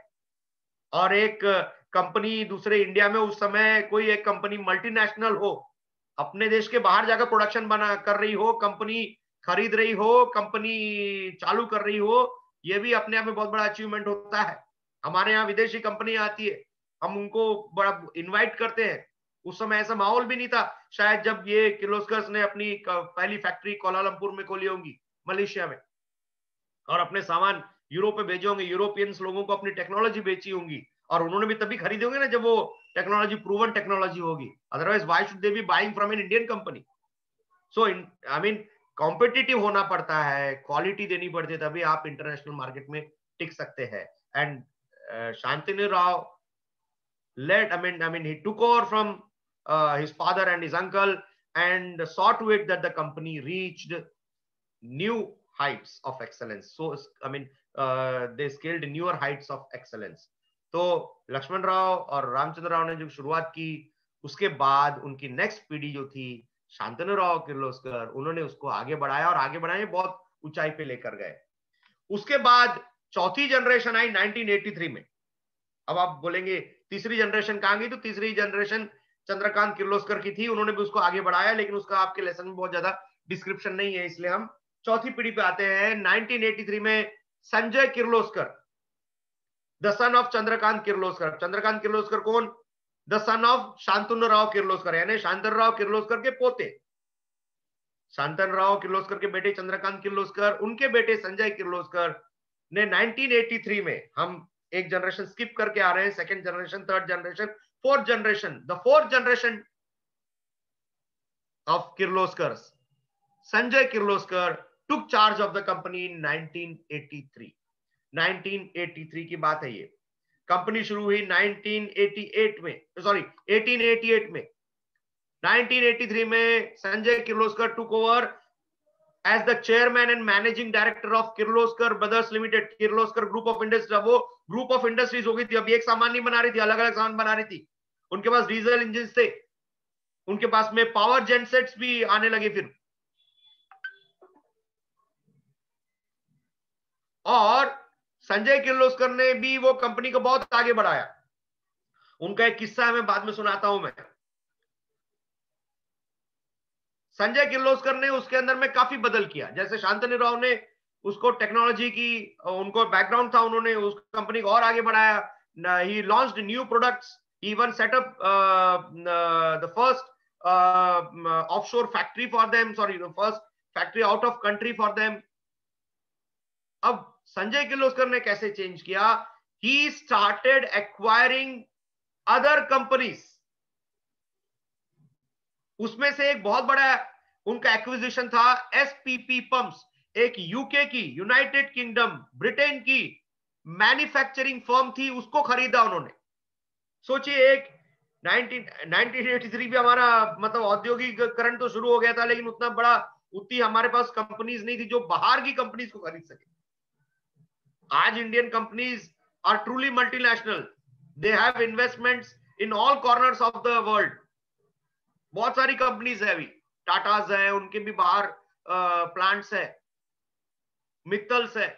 और एक कंपनी दूसरे, इंडिया में उस समय कोई एक कंपनी मल्टीनेशनल हो, अपने देश के बाहर जाकर प्रोडक्शन बना कर रही हो, कंपनी खरीद रही हो, कंपनी चालू कर रही हो, ये भी अपने आप में बहुत बड़ा अचीवमेंट होता है। हमारे यहाँ विदेशी कंपनी आती है, हम उनको बड़ा इनवाइट करते हैं। उस समय ऐसा माहौल भी नहीं था शायद जब ये किर्लोस्कर ने अपनी पहली फैक्ट्री कोलालमपुर में खोली होंगी, मलेशिया में, और अपने सामान यूरोप में भेजे होंगे, यूरोपियंस लोगों को अपनी टेक्नोलॉजी बेची होंगी, और उन्होंने भी तभी खरीदे होंगे ना जब वो टेक्नोलॉजी प्रूवन टेक्नोलॉजी होगी। Otherwise why should they be buying from an Indian company? So I mean competitive होना पड़ता है, क्वालिटी देनी पड़ती है, तभी आप इंटरनेशनल मार्केट में टिक सकते हैं। And Uh, Shantanu Rao led, I mean, I mean, he took over from uh, his father and his uncle and saw to it that the company reached new heights of excellence. So, I mean, uh, they scaled newer heights of excellence. तो लक्ष्मण राव और रामचंद्र राव ने जब शुरुआत की, उसके बाद उनकी next पीढ़ी जो थी शांतनु राव किर्लोस्कर, उन्होंने उसको आगे बढ़ाया और आगे बढ़ाए बहुत ऊंचाई पे लेकर गए। उसके बाद चौथी जनरेशन आई नाइनटीन एटी थ्री में। अब आप बोलेंगे तीसरी जनरेशन कहां गई, तो तीसरी जनरेशन चंद्रकांत किर्लोस्कर की थी, उन्होंने भी उसको आगे बढ़ाया, लेकिन उसका आपके लेसन में बहुत ज्यादा डिस्क्रिप्शन नहीं है, इसलिए हम चौथी पीढ़ी पे आते हैं। नाइनटीन एटी थ्री में Sanjay Kirloskar, the son of Chandrakant Kirloskar. Chandrakant Kirloskar कौन? The son of Shantanu Rao Kirloskar, यानी शांतनु राव किर्लोस्कर के पोते। शांतनु राव किर्लोस्कर के बेटे चंद्रकांत किर्लोस्कर, उनके बेटे संजय किर्लोस्कर ने नाइनटीन एटी थ्री में, हम एक जनरेशन स्किप करके आ रहे हैं, second generation, third generation, fourth generation, the fourth generation of Kirloskar, Sanjay Kirloskar took charge of the company in nineteen eighty three. Nineteen eighty three की बात है ये। कंपनी शुरू हुई नाइनटीन एटी एट में, सॉरी एटीन एटी एट में। नाइनटीन एटी थ्री में Sanjay Kirloskar took over as the chairman and managing director of Kirloskar Brothers Limited, Kirloskar Group of Industries। वो ग्रुप ऑफ इंडस्ट्रीज हो गई थी, अब एक सामान नहीं बना रही थी, अलग अलग सामान बना रही थी। उनके पास डीजल इंजन थे, उनके पास में पावर जेनसेट्स भी आने लगे फिर। और संजय किर्लोस्कर ने भी वो कंपनी को बहुत आगे बढ़ाया। उनका एक किस्सा मैं बाद में सुनाता हूं मैं। संजय किर्लोस्कर ने उसके अंदर में काफी बदल किया। जैसे शांतनु राव ने उसको टेक्नोलॉजी की, उनको बैकग्राउंड था, उन्होंने उस कंपनी को और आगे बढ़ाया। He launched new products, even set up the first offshore factory for them, sorry first factory out of country for them. अब संजय किर्लोस्कर ने कैसे चेंज किया? He started acquiring other companies. उसमें से एक बहुत बड़ा उनका एक्विजिशन था एसपीपी पंप्स, एक यूके की, यूनाइटेड किंगडम, ब्रिटेन की मैन्युफैक्चरिंग फर्म थी, उसको खरीदा उन्होंने। सोचिए, एक नाइनटीन एटी थ्री भी हमारा मतलब औद्योगिकरण तो शुरू हो गया था, लेकिन उतना बड़ा, उतनी हमारे पास कंपनीज नहीं थी जो बाहर की कंपनीज को खरीद सके। आज Indian companies are truly multinational, they have investments in all corners of the world. बहुत सारी कंपनीज है, अभी टाटाज है, उनके भी बाहर प्लांट्स है, मित्तल्स है।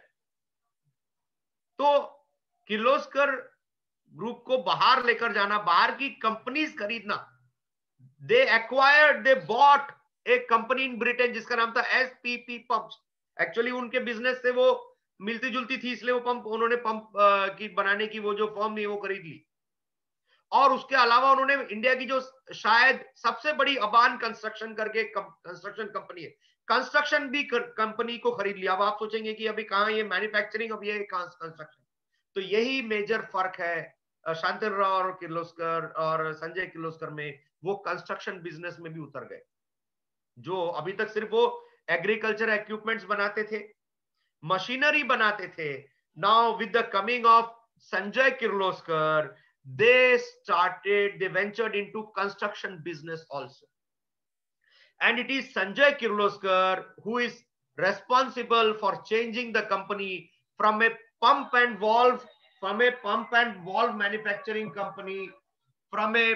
तो किर्लोस्कर ग्रुप को बाहर लेकर जाना, बाहर की कंपनीज खरीदना, दे एक्वायर्ड, दे बॉट एक कंपनी इन ब्रिटेन जिसका नाम था एसपीपी पंप्स। एक्चुअली उनके बिजनेस से वो मिलती जुलती थी, इसलिए वो पंप उन्होंने पंप की बनाने की वो जो फर्म थी वो खरीद ली। और उसके अलावा उन्होंने इंडिया की जो शायद सबसे बड़ी अबान कंस्ट्रक्शन करके कंस्ट्रक्शन कंपनी है, कंस्ट्रक्शन भी कंपनी को खरीद लिया। अब आप सोचेंगे कि अभी कहां ये मैन्युफैक्चरिंग, अब ये कंस्ट्रक्शन। तो यही मेजर फर्क है शांतनु राव और किर्लोस्कर और संजय किर्लोस्कर में। वो कंस्ट्रक्शन बिजनेस में भी उतर गए। जो अभी तक सिर्फ वो एग्रीकल्चर इक्विपमेंट्स बनाते थे, मशीनरी बनाते थे, now with the coming of Sanjay Kirloskar, they started, they ventured into construction business also. And it is Sanjay Kirloskar who is responsible for changing the company from a pump and valve, from a pump and valve manufacturing company, from a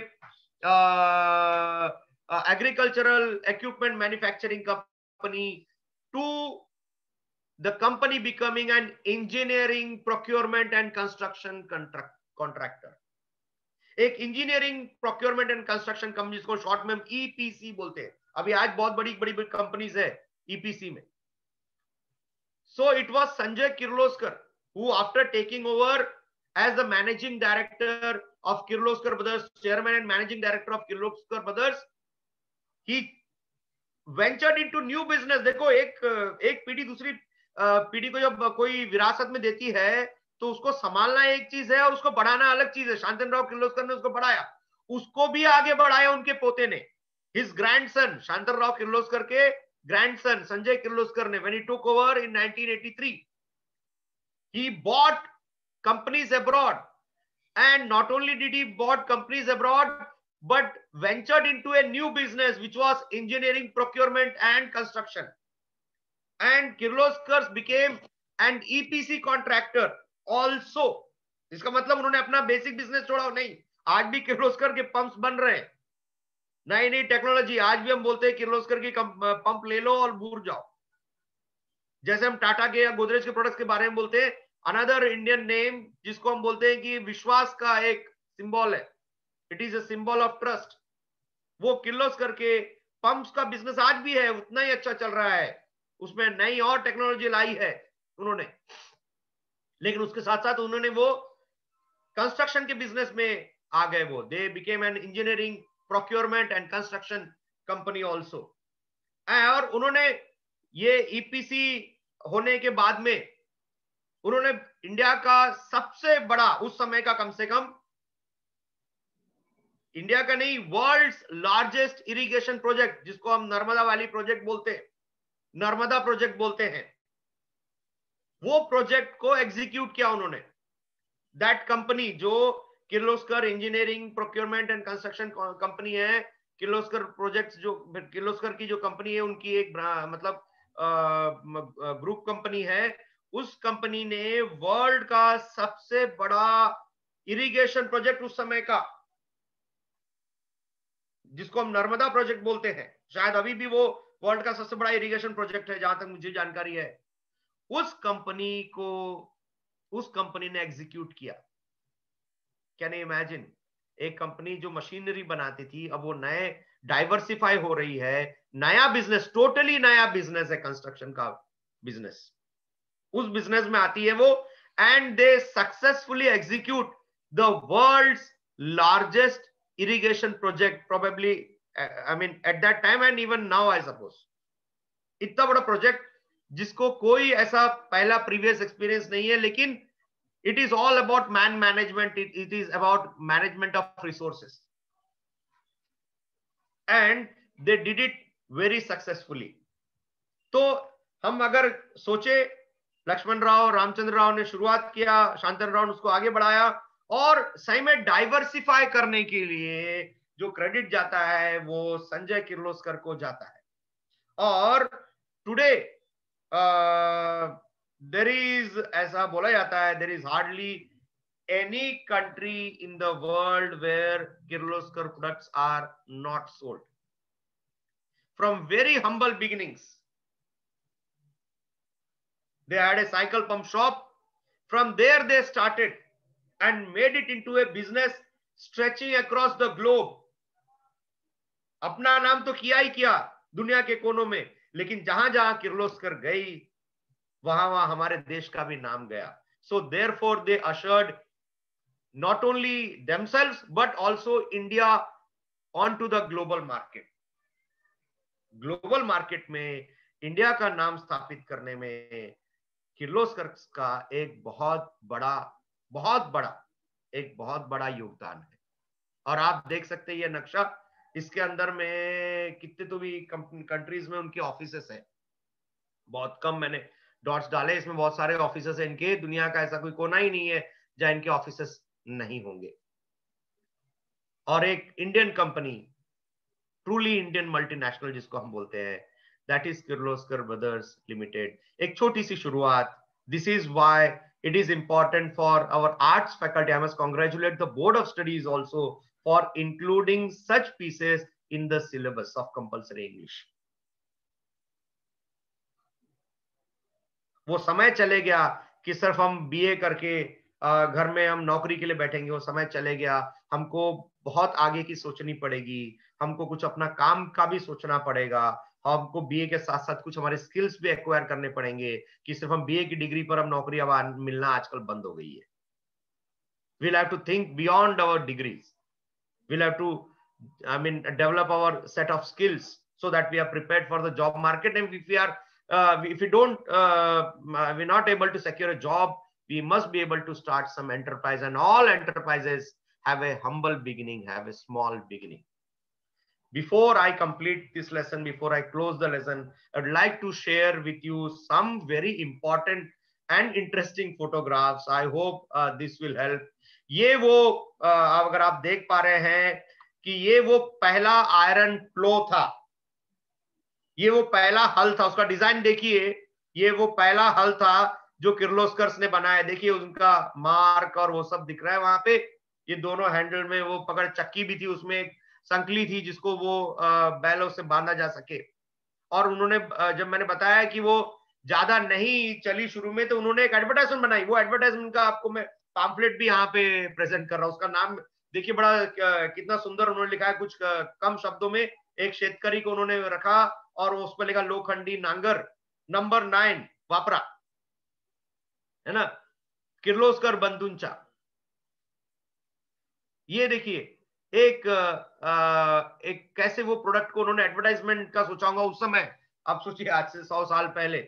uh, uh, agricultural equipment manufacturing company, to the company becoming an engineering, procurement and construction contract, contractor. एक engineering procurement and construction company, जिसको short में हम EPC बोलते हैं। अभी आज बहुत बड़ी बड़ी बड़ी कंपनीज है ईपीसी में। So it was Sanjay Kirloskar who after taking over as the managing director of Kirloskar brothers, chairman and managing director of Kirloskar brothers, he ventured into new business. देखो, एक एक पीढ़ी दूसरी पीढ़ी को जब कोई विरासत में देती है तो उसको संभालना एक चीज है और उसको बढ़ाना अलग चीज है। शांतनु राव किर्लोस्कर ने उसको बढ़ाया, उसको भी आगे बढ़ाया उनके पोते ने। हिज ग्रैंडसन, शांतनु राव किर्लोस्कर के ग्रैंडसन संजय किर्लोस्कर ने, when he took over in nineteen eighty three, he bought companies abroad, and not only did he bought companies abroad but ventured into a new business which was engineering, procurement and construction. And Kirloskar became an E P C contractor also. इसका मतलब उन्होंने अपना basic business छोड़ा नहीं। आज भी किर्लोस्कर के pumps बन रहे हैं, नई नई टेक्नोलॉजी। आज भी हम बोलते हैं किर्लोस्कर की पंप ले लो और भूल जाओ। जैसे हम टाटा के या गोदरेज के प्रोडक्ट्स के बारे में बोलते हैं, अनदर इंडियन नेम जिसको हम बोलते हैं कि विश्वास का एक सिंबल है, it is a symbol of trust. वो किर्लोस्कर के पंप्स का बिजनेस आज भी है, उतना ही अच्छा चल रहा है। उसमें नई और टेक्नोलॉजी लाई है उन्होंने, लेकिन उसके साथ साथ उन्होंने वो कंस्ट्रक्शन के बिजनेस में आ गए। वो they became an engineering, procurement and construction company also. और उन्होंने ये ईपीसी होने के बाद में उन्होंने इंडिया का सबसे बड़ा, उस समय का कम से कम इंडिया का नहीं, वर्ल्ड्स लार्जेस्ट इरिगेशन प्रोजेक्ट, जिसको हम नर्मदा वैली प्रोजेक्ट बोलते हैं, नर्मदा प्रोजेक्ट बोलते हैं, वो प्रोजेक्ट को एग्जीक्यूट किया उन्होंने। दैट कंपनी जो Kirloskar engineering, procurement and construction company है, किर्लोस्कर प्रोजेक्ट्स जो किर्लोस्कर की जो कंपनी है, उनकी एक मतलब ग्रुप कंपनी है। उस कंपनी ने वर्ल्ड का सबसे बड़ा इरिगेशन प्रोजेक्ट उस समय का, जिसको हम नर्मदा प्रोजेक्ट बोलते हैं, शायद अभी भी वो वर्ल्ड का सबसे बड़ा इरिगेशन प्रोजेक्ट है जहां तक मुझे जानकारी है, उस कंपनी को उस कंपनी ने एग्जीक्यूट किया। Can you imagine? एक कंपनी जो मशीनरी बनाती थी, अब वो नए डाइवर्सिफाई हो रही है, नया बिजनेस, टोटली नया बिजनेस है कंस्ट्रक्शन का बिजनेस, उस बिजनेस में आती है वो, and they successfully execute the world's largest irrigation project, probably I mean at that time and even now I suppose. इतना बड़ा प्रोजेक्ट जिसको कोई ऐसा पहला प्रीवियस एक्सपीरियंस नहीं है, लेकिन it is all about man management, it is about management of resources, and they did it very successfully. तो हम अगर सोचे, लक्ष्मण राव, रामचंद्र राव ने शुरुआत किया, शांतनु राव ने उसको आगे बढ़ाया, और सही में डाइवर्सिफाई करने के लिए जो क्रेडिट जाता है वो संजय किर्लोस्कर को जाता है। और टुडे देयर इज, ऐसा बोला जाता है, there is hardly any country in the world where Kirloskar products are not sold. From very humble beginnings, they had a cycle pump shop. From there they started and made it into a business stretching across the globe. अपना नाम तो किया ही किया दुनिया के कोनों में, लेकिन जहां जहां किर्लोस्कर गई वहां वहां हमारे देश का भी नाम गया. So therefore they ushered not only themselves but also India onto the global market. Global market में इंडिया का नाम स्थापित करने में किर्लोस्कर का एक बहुत बड़ा बहुत बड़ा एक बहुत बड़ा योगदान है. और आप देख सकते हैं ये नक्शा, इसके अंदर में कितने तो भी कंट्रीज में उनके ऑफिसेस है. बहुत कम मैंने डॉट्स डाले, इसमें बहुत सारे ऑफिसेस हैं इनके. दुनिया का ऐसा कोई कोना ही नहीं है जहां इनके ऑफिसेस नहीं होंगे. और एक Indian company, truly Indian multinational जिसको हम बोलते हैं, that is Kirloskar brothers limited. एक छोटी सी शुरुआत. This is why it is important for our arts faculty. I must congratulate the board of studies also for including such pieces in the syllabus of compulsory English. वो समय चले गया कि सिर्फ हम बीए करके घर में हम नौकरी के लिए बैठेंगे. वो समय चले गया. हमको बहुत आगे की सोचनी पड़ेगी. हमको कुछ अपना काम का भी सोचना पड़ेगा. हमको बीए के साथ साथ कुछ हमारे स्किल्स भी एक्वायर करने पड़ेंगे कि सिर्फ हम बीए की डिग्री पर हम नौकरी अब मिलना आजकल बंद हो गई है. we'll have to think beyond our degrees. We'll have to, I mean, develop our set of skills so that we are prepared for the job market. And if we are, uh, if we don't, uh, we're not able to secure a job, we must be able to start some enterprise. And all enterprises have a humble beginning, have a small beginning. Before I complete this lesson, before I close the lesson, I'd like to share with you some very important and interesting photographs. I hope uh, this will help. ये वो uh, अगर आप देख पा रहे हैं कि ये वो पहला आयरन प्लो था, ये वो पहला हल था. उसका डिजाइन देखिए, ये वो पहला हल था जो किर्लोस्कर्स ने बनाया. देखिए उनका मार्क और वो सब दिख रहा है वहां पे. ये दोनों हैंडल में वो पकड़ चक्की भी थी, उसमें एक संकली थी जिसको वो बैलों से बांधा जा सके. और उन्होंने, जब मैंने बताया कि वो ज्यादा नहीं चली शुरू में, तो उन्होंने एक एडवर्टाइजमेंट बनाई. वो एडवर्टाइजमेंट का आपको मैं पैम्फलेट भी यहाँ पे प्रेजेंट कर रहा हूँ. उसका नाम देखिए, बड़ा कितना सुंदर उन्होंने लिखा है. कुछ कम शब्दों में एक शेतकरी को उन्होंने रखा और उस पर लिखा लोखंडी नांगर नंबर नाइन वापरा, है ना, किर्लोस्कर बंधुंचा. ये देखिए एक आ, एक कैसे वो प्रोडक्ट को उन्होंने एडवर्टाइजमेंट का सोचा होगा उस समय. आप सोचिए आज से सौ साल पहले,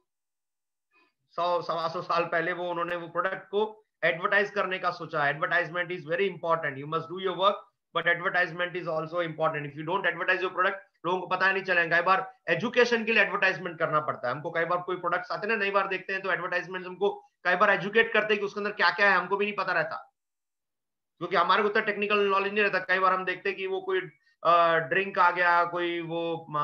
सौ सवा सौ साल पहले वो उन्होंने वो प्रोडक्ट को एडवर्टाइज करने का सोचा. Advertisement is very important. You must do your work, but advertisement is also important. If you don't advertise your product, लोगों को पता नहीं चलेगा. कई बार एजुकेशन के लिए एडवर्टाइजमेंट करना पड़ता है हमको. कई बार कोई प्रोडक्ट्स आते हैं ना, नई बार देखते हैं तो एडवर्टाइजमेंट हमको कई बार एजुकेट करते हैं कि उसके अंदर क्या क्या है, हमको भी नहीं पता रहता, क्योंकि हमारे को उतना टेक्निकल नॉलेज नहीं रहता. कई बार हम देखते हैं कि वो कोई ड्रिंक आ गया, कोई वो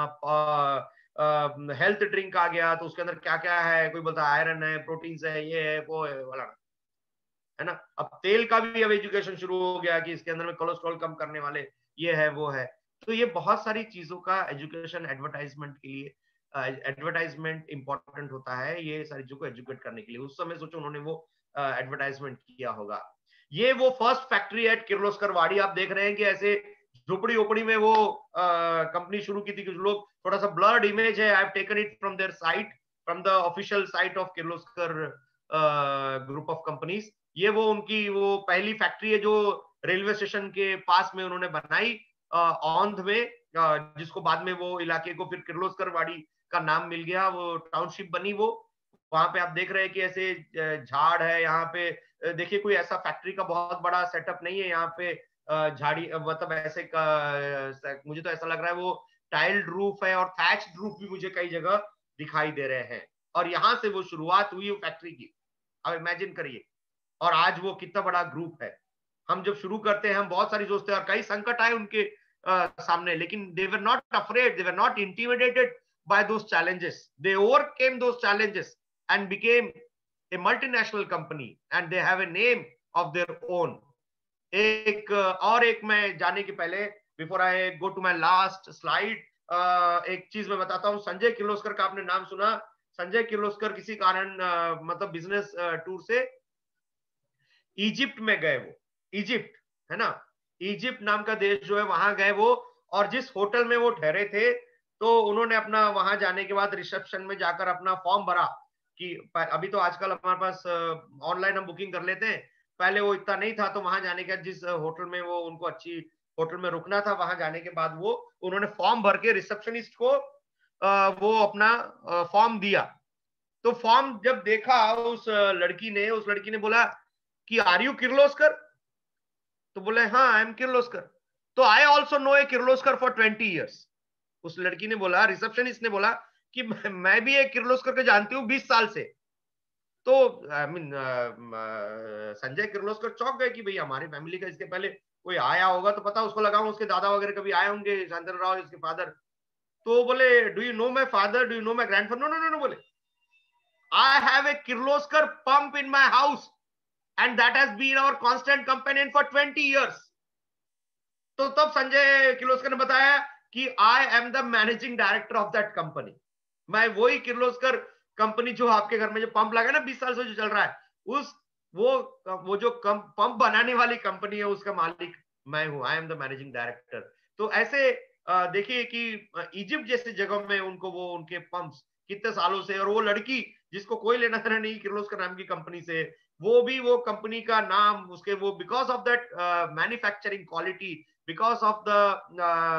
हेल्थ ड्रिंक आ गया, तो उसके अंदर क्या क्या है, कोई बोलता है आयरन है, प्रोटीन है, ये है, वो है, वाला, है ना. अब तेल का भी अब एजुकेशन शुरू हो गया कि इसके अंदर में कोलेस्ट्रॉल कम करने वाले ये है, वो है. तो ये बहुत सारी चीजों का एजुकेशन एडवर्टाइजमेंट के लिए, एडवर्टाइजमेंट इंपॉर्टेंट होता है ये सारी चीजों को एजुकेट करने के लिए. उस समय सोचो उन्होंने वो एडवर्टाइजमेंट किया होगा. ये वो फर्स्ट फैक्ट्री एट किर्लोस्कर वाड़ी. आप देख रहे हैं कि ऐसे झोपड़ी ओपड़ी में वो कंपनी शुरू की थी. कुछ लोग, थोड़ा सा ब्लर्ड इमेज है, I have taken it from their site, from the official site of Kirloskar group of companies. ये वो उनकी वो पहली फैक्ट्री है जो रेलवे स्टेशन के पास में उन्होंने बनाई, औंध में, जिसको बाद में वो इलाके को फिर किर्लोस्कर वाड़ी का नाम मिल गया. वो टाउनशिप बनी वो. वहां पे आप देख रहे हैं कि ऐसे झाड़ है यहाँ पे. देखिए कोई ऐसा फैक्ट्री का बहुत बड़ा सेटअप नहीं है यहाँ पे. झाड़ी मतलब ऐसे का, मुझे तो ऐसा लग रहा है वो टाइल्ड रूफ है और थैच्ड रूफ भी मुझे कई जगह दिखाई दे रहे हैं. और यहाँ से वो शुरुआत हुई वो फैक्ट्री की. अब इमेजिन करिए. और आज वो कितना बड़ा ग्रुप है. हम जब शुरू करते हैं हम बहुत सारी सोचते हैं और कई संकट आए उनके आ, सामने, लेकिन they were not afraid, they were not intimidated by those challenges, they overcame those challenges and became a multinational company, and they have a name of their own. एक और एक मैं जाने के पहले, before I go to my last slide, एक चीज मैं बताता हूँ. संजय किर्लोस्कर का आपने नाम सुना. संजय किर्लोस्कर किसी कारण मतलब बिजनेस टूर से इजिप्ट में गए. वो इजिप्ट है ना, इजिप्ट नाम का देश जो है, वहां गए वो, और जिस होटल में वो ठहरे थे, तो उन्होंने अपना वहां जाने के बाद रिसेप्शन में जाकर अपना फॉर्म भरा कि अभी तो आजकल हमारे पास ऑनलाइन हम बुकिंग कर लेते हैं, पहले वो इतना नहीं था. तो वहां जाने के जिस होटल में वो उनको अच्छी होटल में रुकना था, वहां जाने के बाद वो उन्होंने फॉर्म भर के रिसेप्शनिस्ट को वो अपना फॉर्म दिया. तो फॉर्म जब देखा उस लड़की ने, उस लड़की ने बोला कि आर यू किर्लोस्कर? तो बोले हाँ, आई एम किर्लोस्कर. तो I also know a Kirloskar for twenty years. उस लड़की ने बोला, रिसेप्शनिस्ट ने बोला कि मैं भी एक किर्लोस्कर को जानती हूँ बीस साल से. तो आई मीन संजय किर्लोस्कर चौंक गए कि भाई हमारी फैमिली का इसके पहले कोई आया होगा तो पता उसको लगा, उसके दादा वगैरह कभी आए होंगे, शांतनु राव इसके फादर. तो बोले do you know my father, do you know my grandfather? No no no no बोले, I have a Kirloskar pump in my house and that has been our constant companion for twenty years. तो तब संजय किर्लोस्कर ने बताया कि I am the managing director of that company. मैं वही Kirloskar company जो आपके घर में जो पंप लगा ना बीस साल से जो चल रहा है, उस वो वो जो पंप बनाने वाली कंपनी है उसका मालिक मैं हूं. I am the managing director. तो ऐसे देखिए कि इजिप्ट जैसे जगह में उनको वो उनके पंप्स कितने सालों से, और वो लड़की जिसको कोई लेना देना नहीं किर्लोस्कर नाम की कंपनी से, वो भी वो कंपनी का नाम उसके वो because of that manufacturing quality, because of the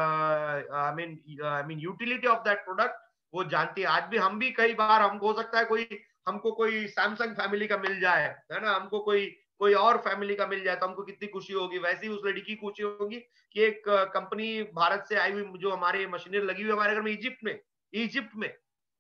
I mean I mean utility of that product वो जानती है. आज भी हम भी कई बार हमको हो सकता है कोई हमको कोई सैमसंग फैमिली का मिल जाए, है ना, हमको कोई कोई और फैमिली का मिल जाए तो हमको कितनी खुशी होगी. वैसे ही उस लड़की की खुशी होगी कि एक कंपनी भारत से आई हुई जो हमारे मशीनरी लगी हुई हमारे घर में इजिप्ट में इजिप्ट में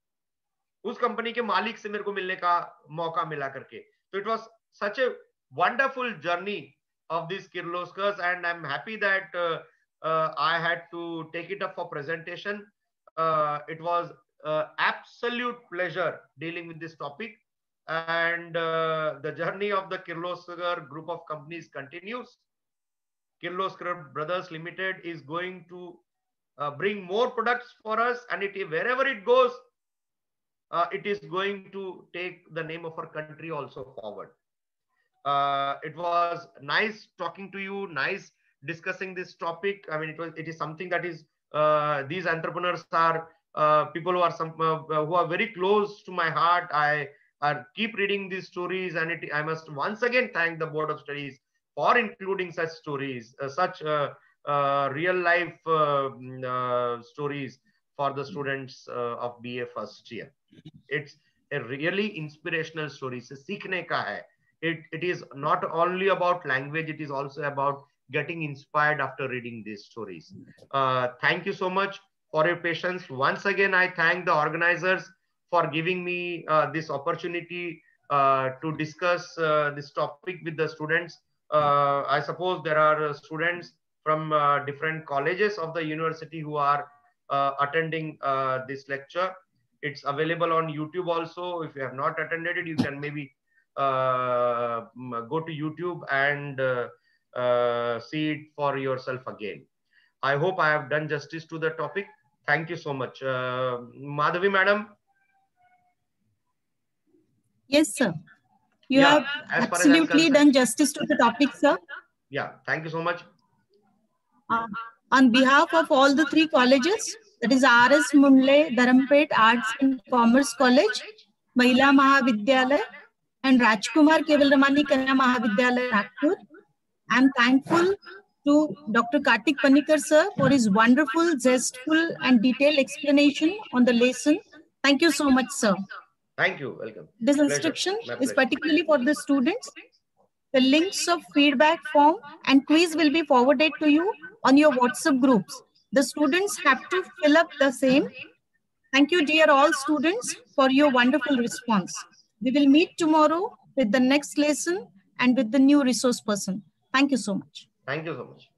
उस कंपनी के मालिक से मेरे को मिलने का मौका मिला करके. So it was such a wonderful journey of these Kirloskars, and I'm happy that uh, uh, I had to take it up for presentation. Uh, it was uh, absolute pleasure dealing with this topic, and uh, the journey of the Kirloskar group of companies continues. Kirloskar Brothers Limited is going to uh, bring more products for us, and it wherever it goes, Uh, it is going to take the name of our country also forward. Uh, it was nice talking to you, nice discussing this topic. I mean, it was it is something that is uh, these entrepreneurs are uh, people who are some uh, who are very close to my heart. I, I keep reading these stories, and it, I must once again thank the Board of Studies for including such stories, uh, such uh, uh, real life uh, uh, stories for the students uh, of B A first year. It's a really inspirational story. से सीखने का है. It it is not only about language. It is also about getting inspired after reading these stories. Uh, thank you so much for your patience. Once again, I thank the organizers for giving me uh, this opportunity uh, to discuss uh, this topic with the students. Uh, I suppose there are students from uh, different colleges of the university who are uh, attending uh, this lecture. It's available on YouTube also. If you have not attended it, you can maybe uh, go to YouTube and uh, uh, see it for yourself again. I hope I have done justice to the topic. Thank you so much. Uh, Madhavi madam. Yes, sir. You yeah, have absolutely done justice to the topic, sir. Yeah, thank you so much. Uh, on behalf of all the three colleges, that is R S Mundle Dharampet Arts and Commerce College, Mahila Mahavidyalaya, and Rajkumar Kevalramani Kanya Mahavidyalaya, Nagpur. I am thankful to Doctor Kartik Panikkar sir for his wonderful, zestful, and detailed explanation on the lesson. Thank you so much, sir. Thank you. Welcome. This instruction is particularly for the students. The links of feedback form and quiz will be forwarded to you on your WhatsApp groups. The students have to fill up the same. Thank you, dear all students, for your wonderful response. We will meet tomorrow with the next lesson and with the new resource person. Thank you so much. Thank you so much.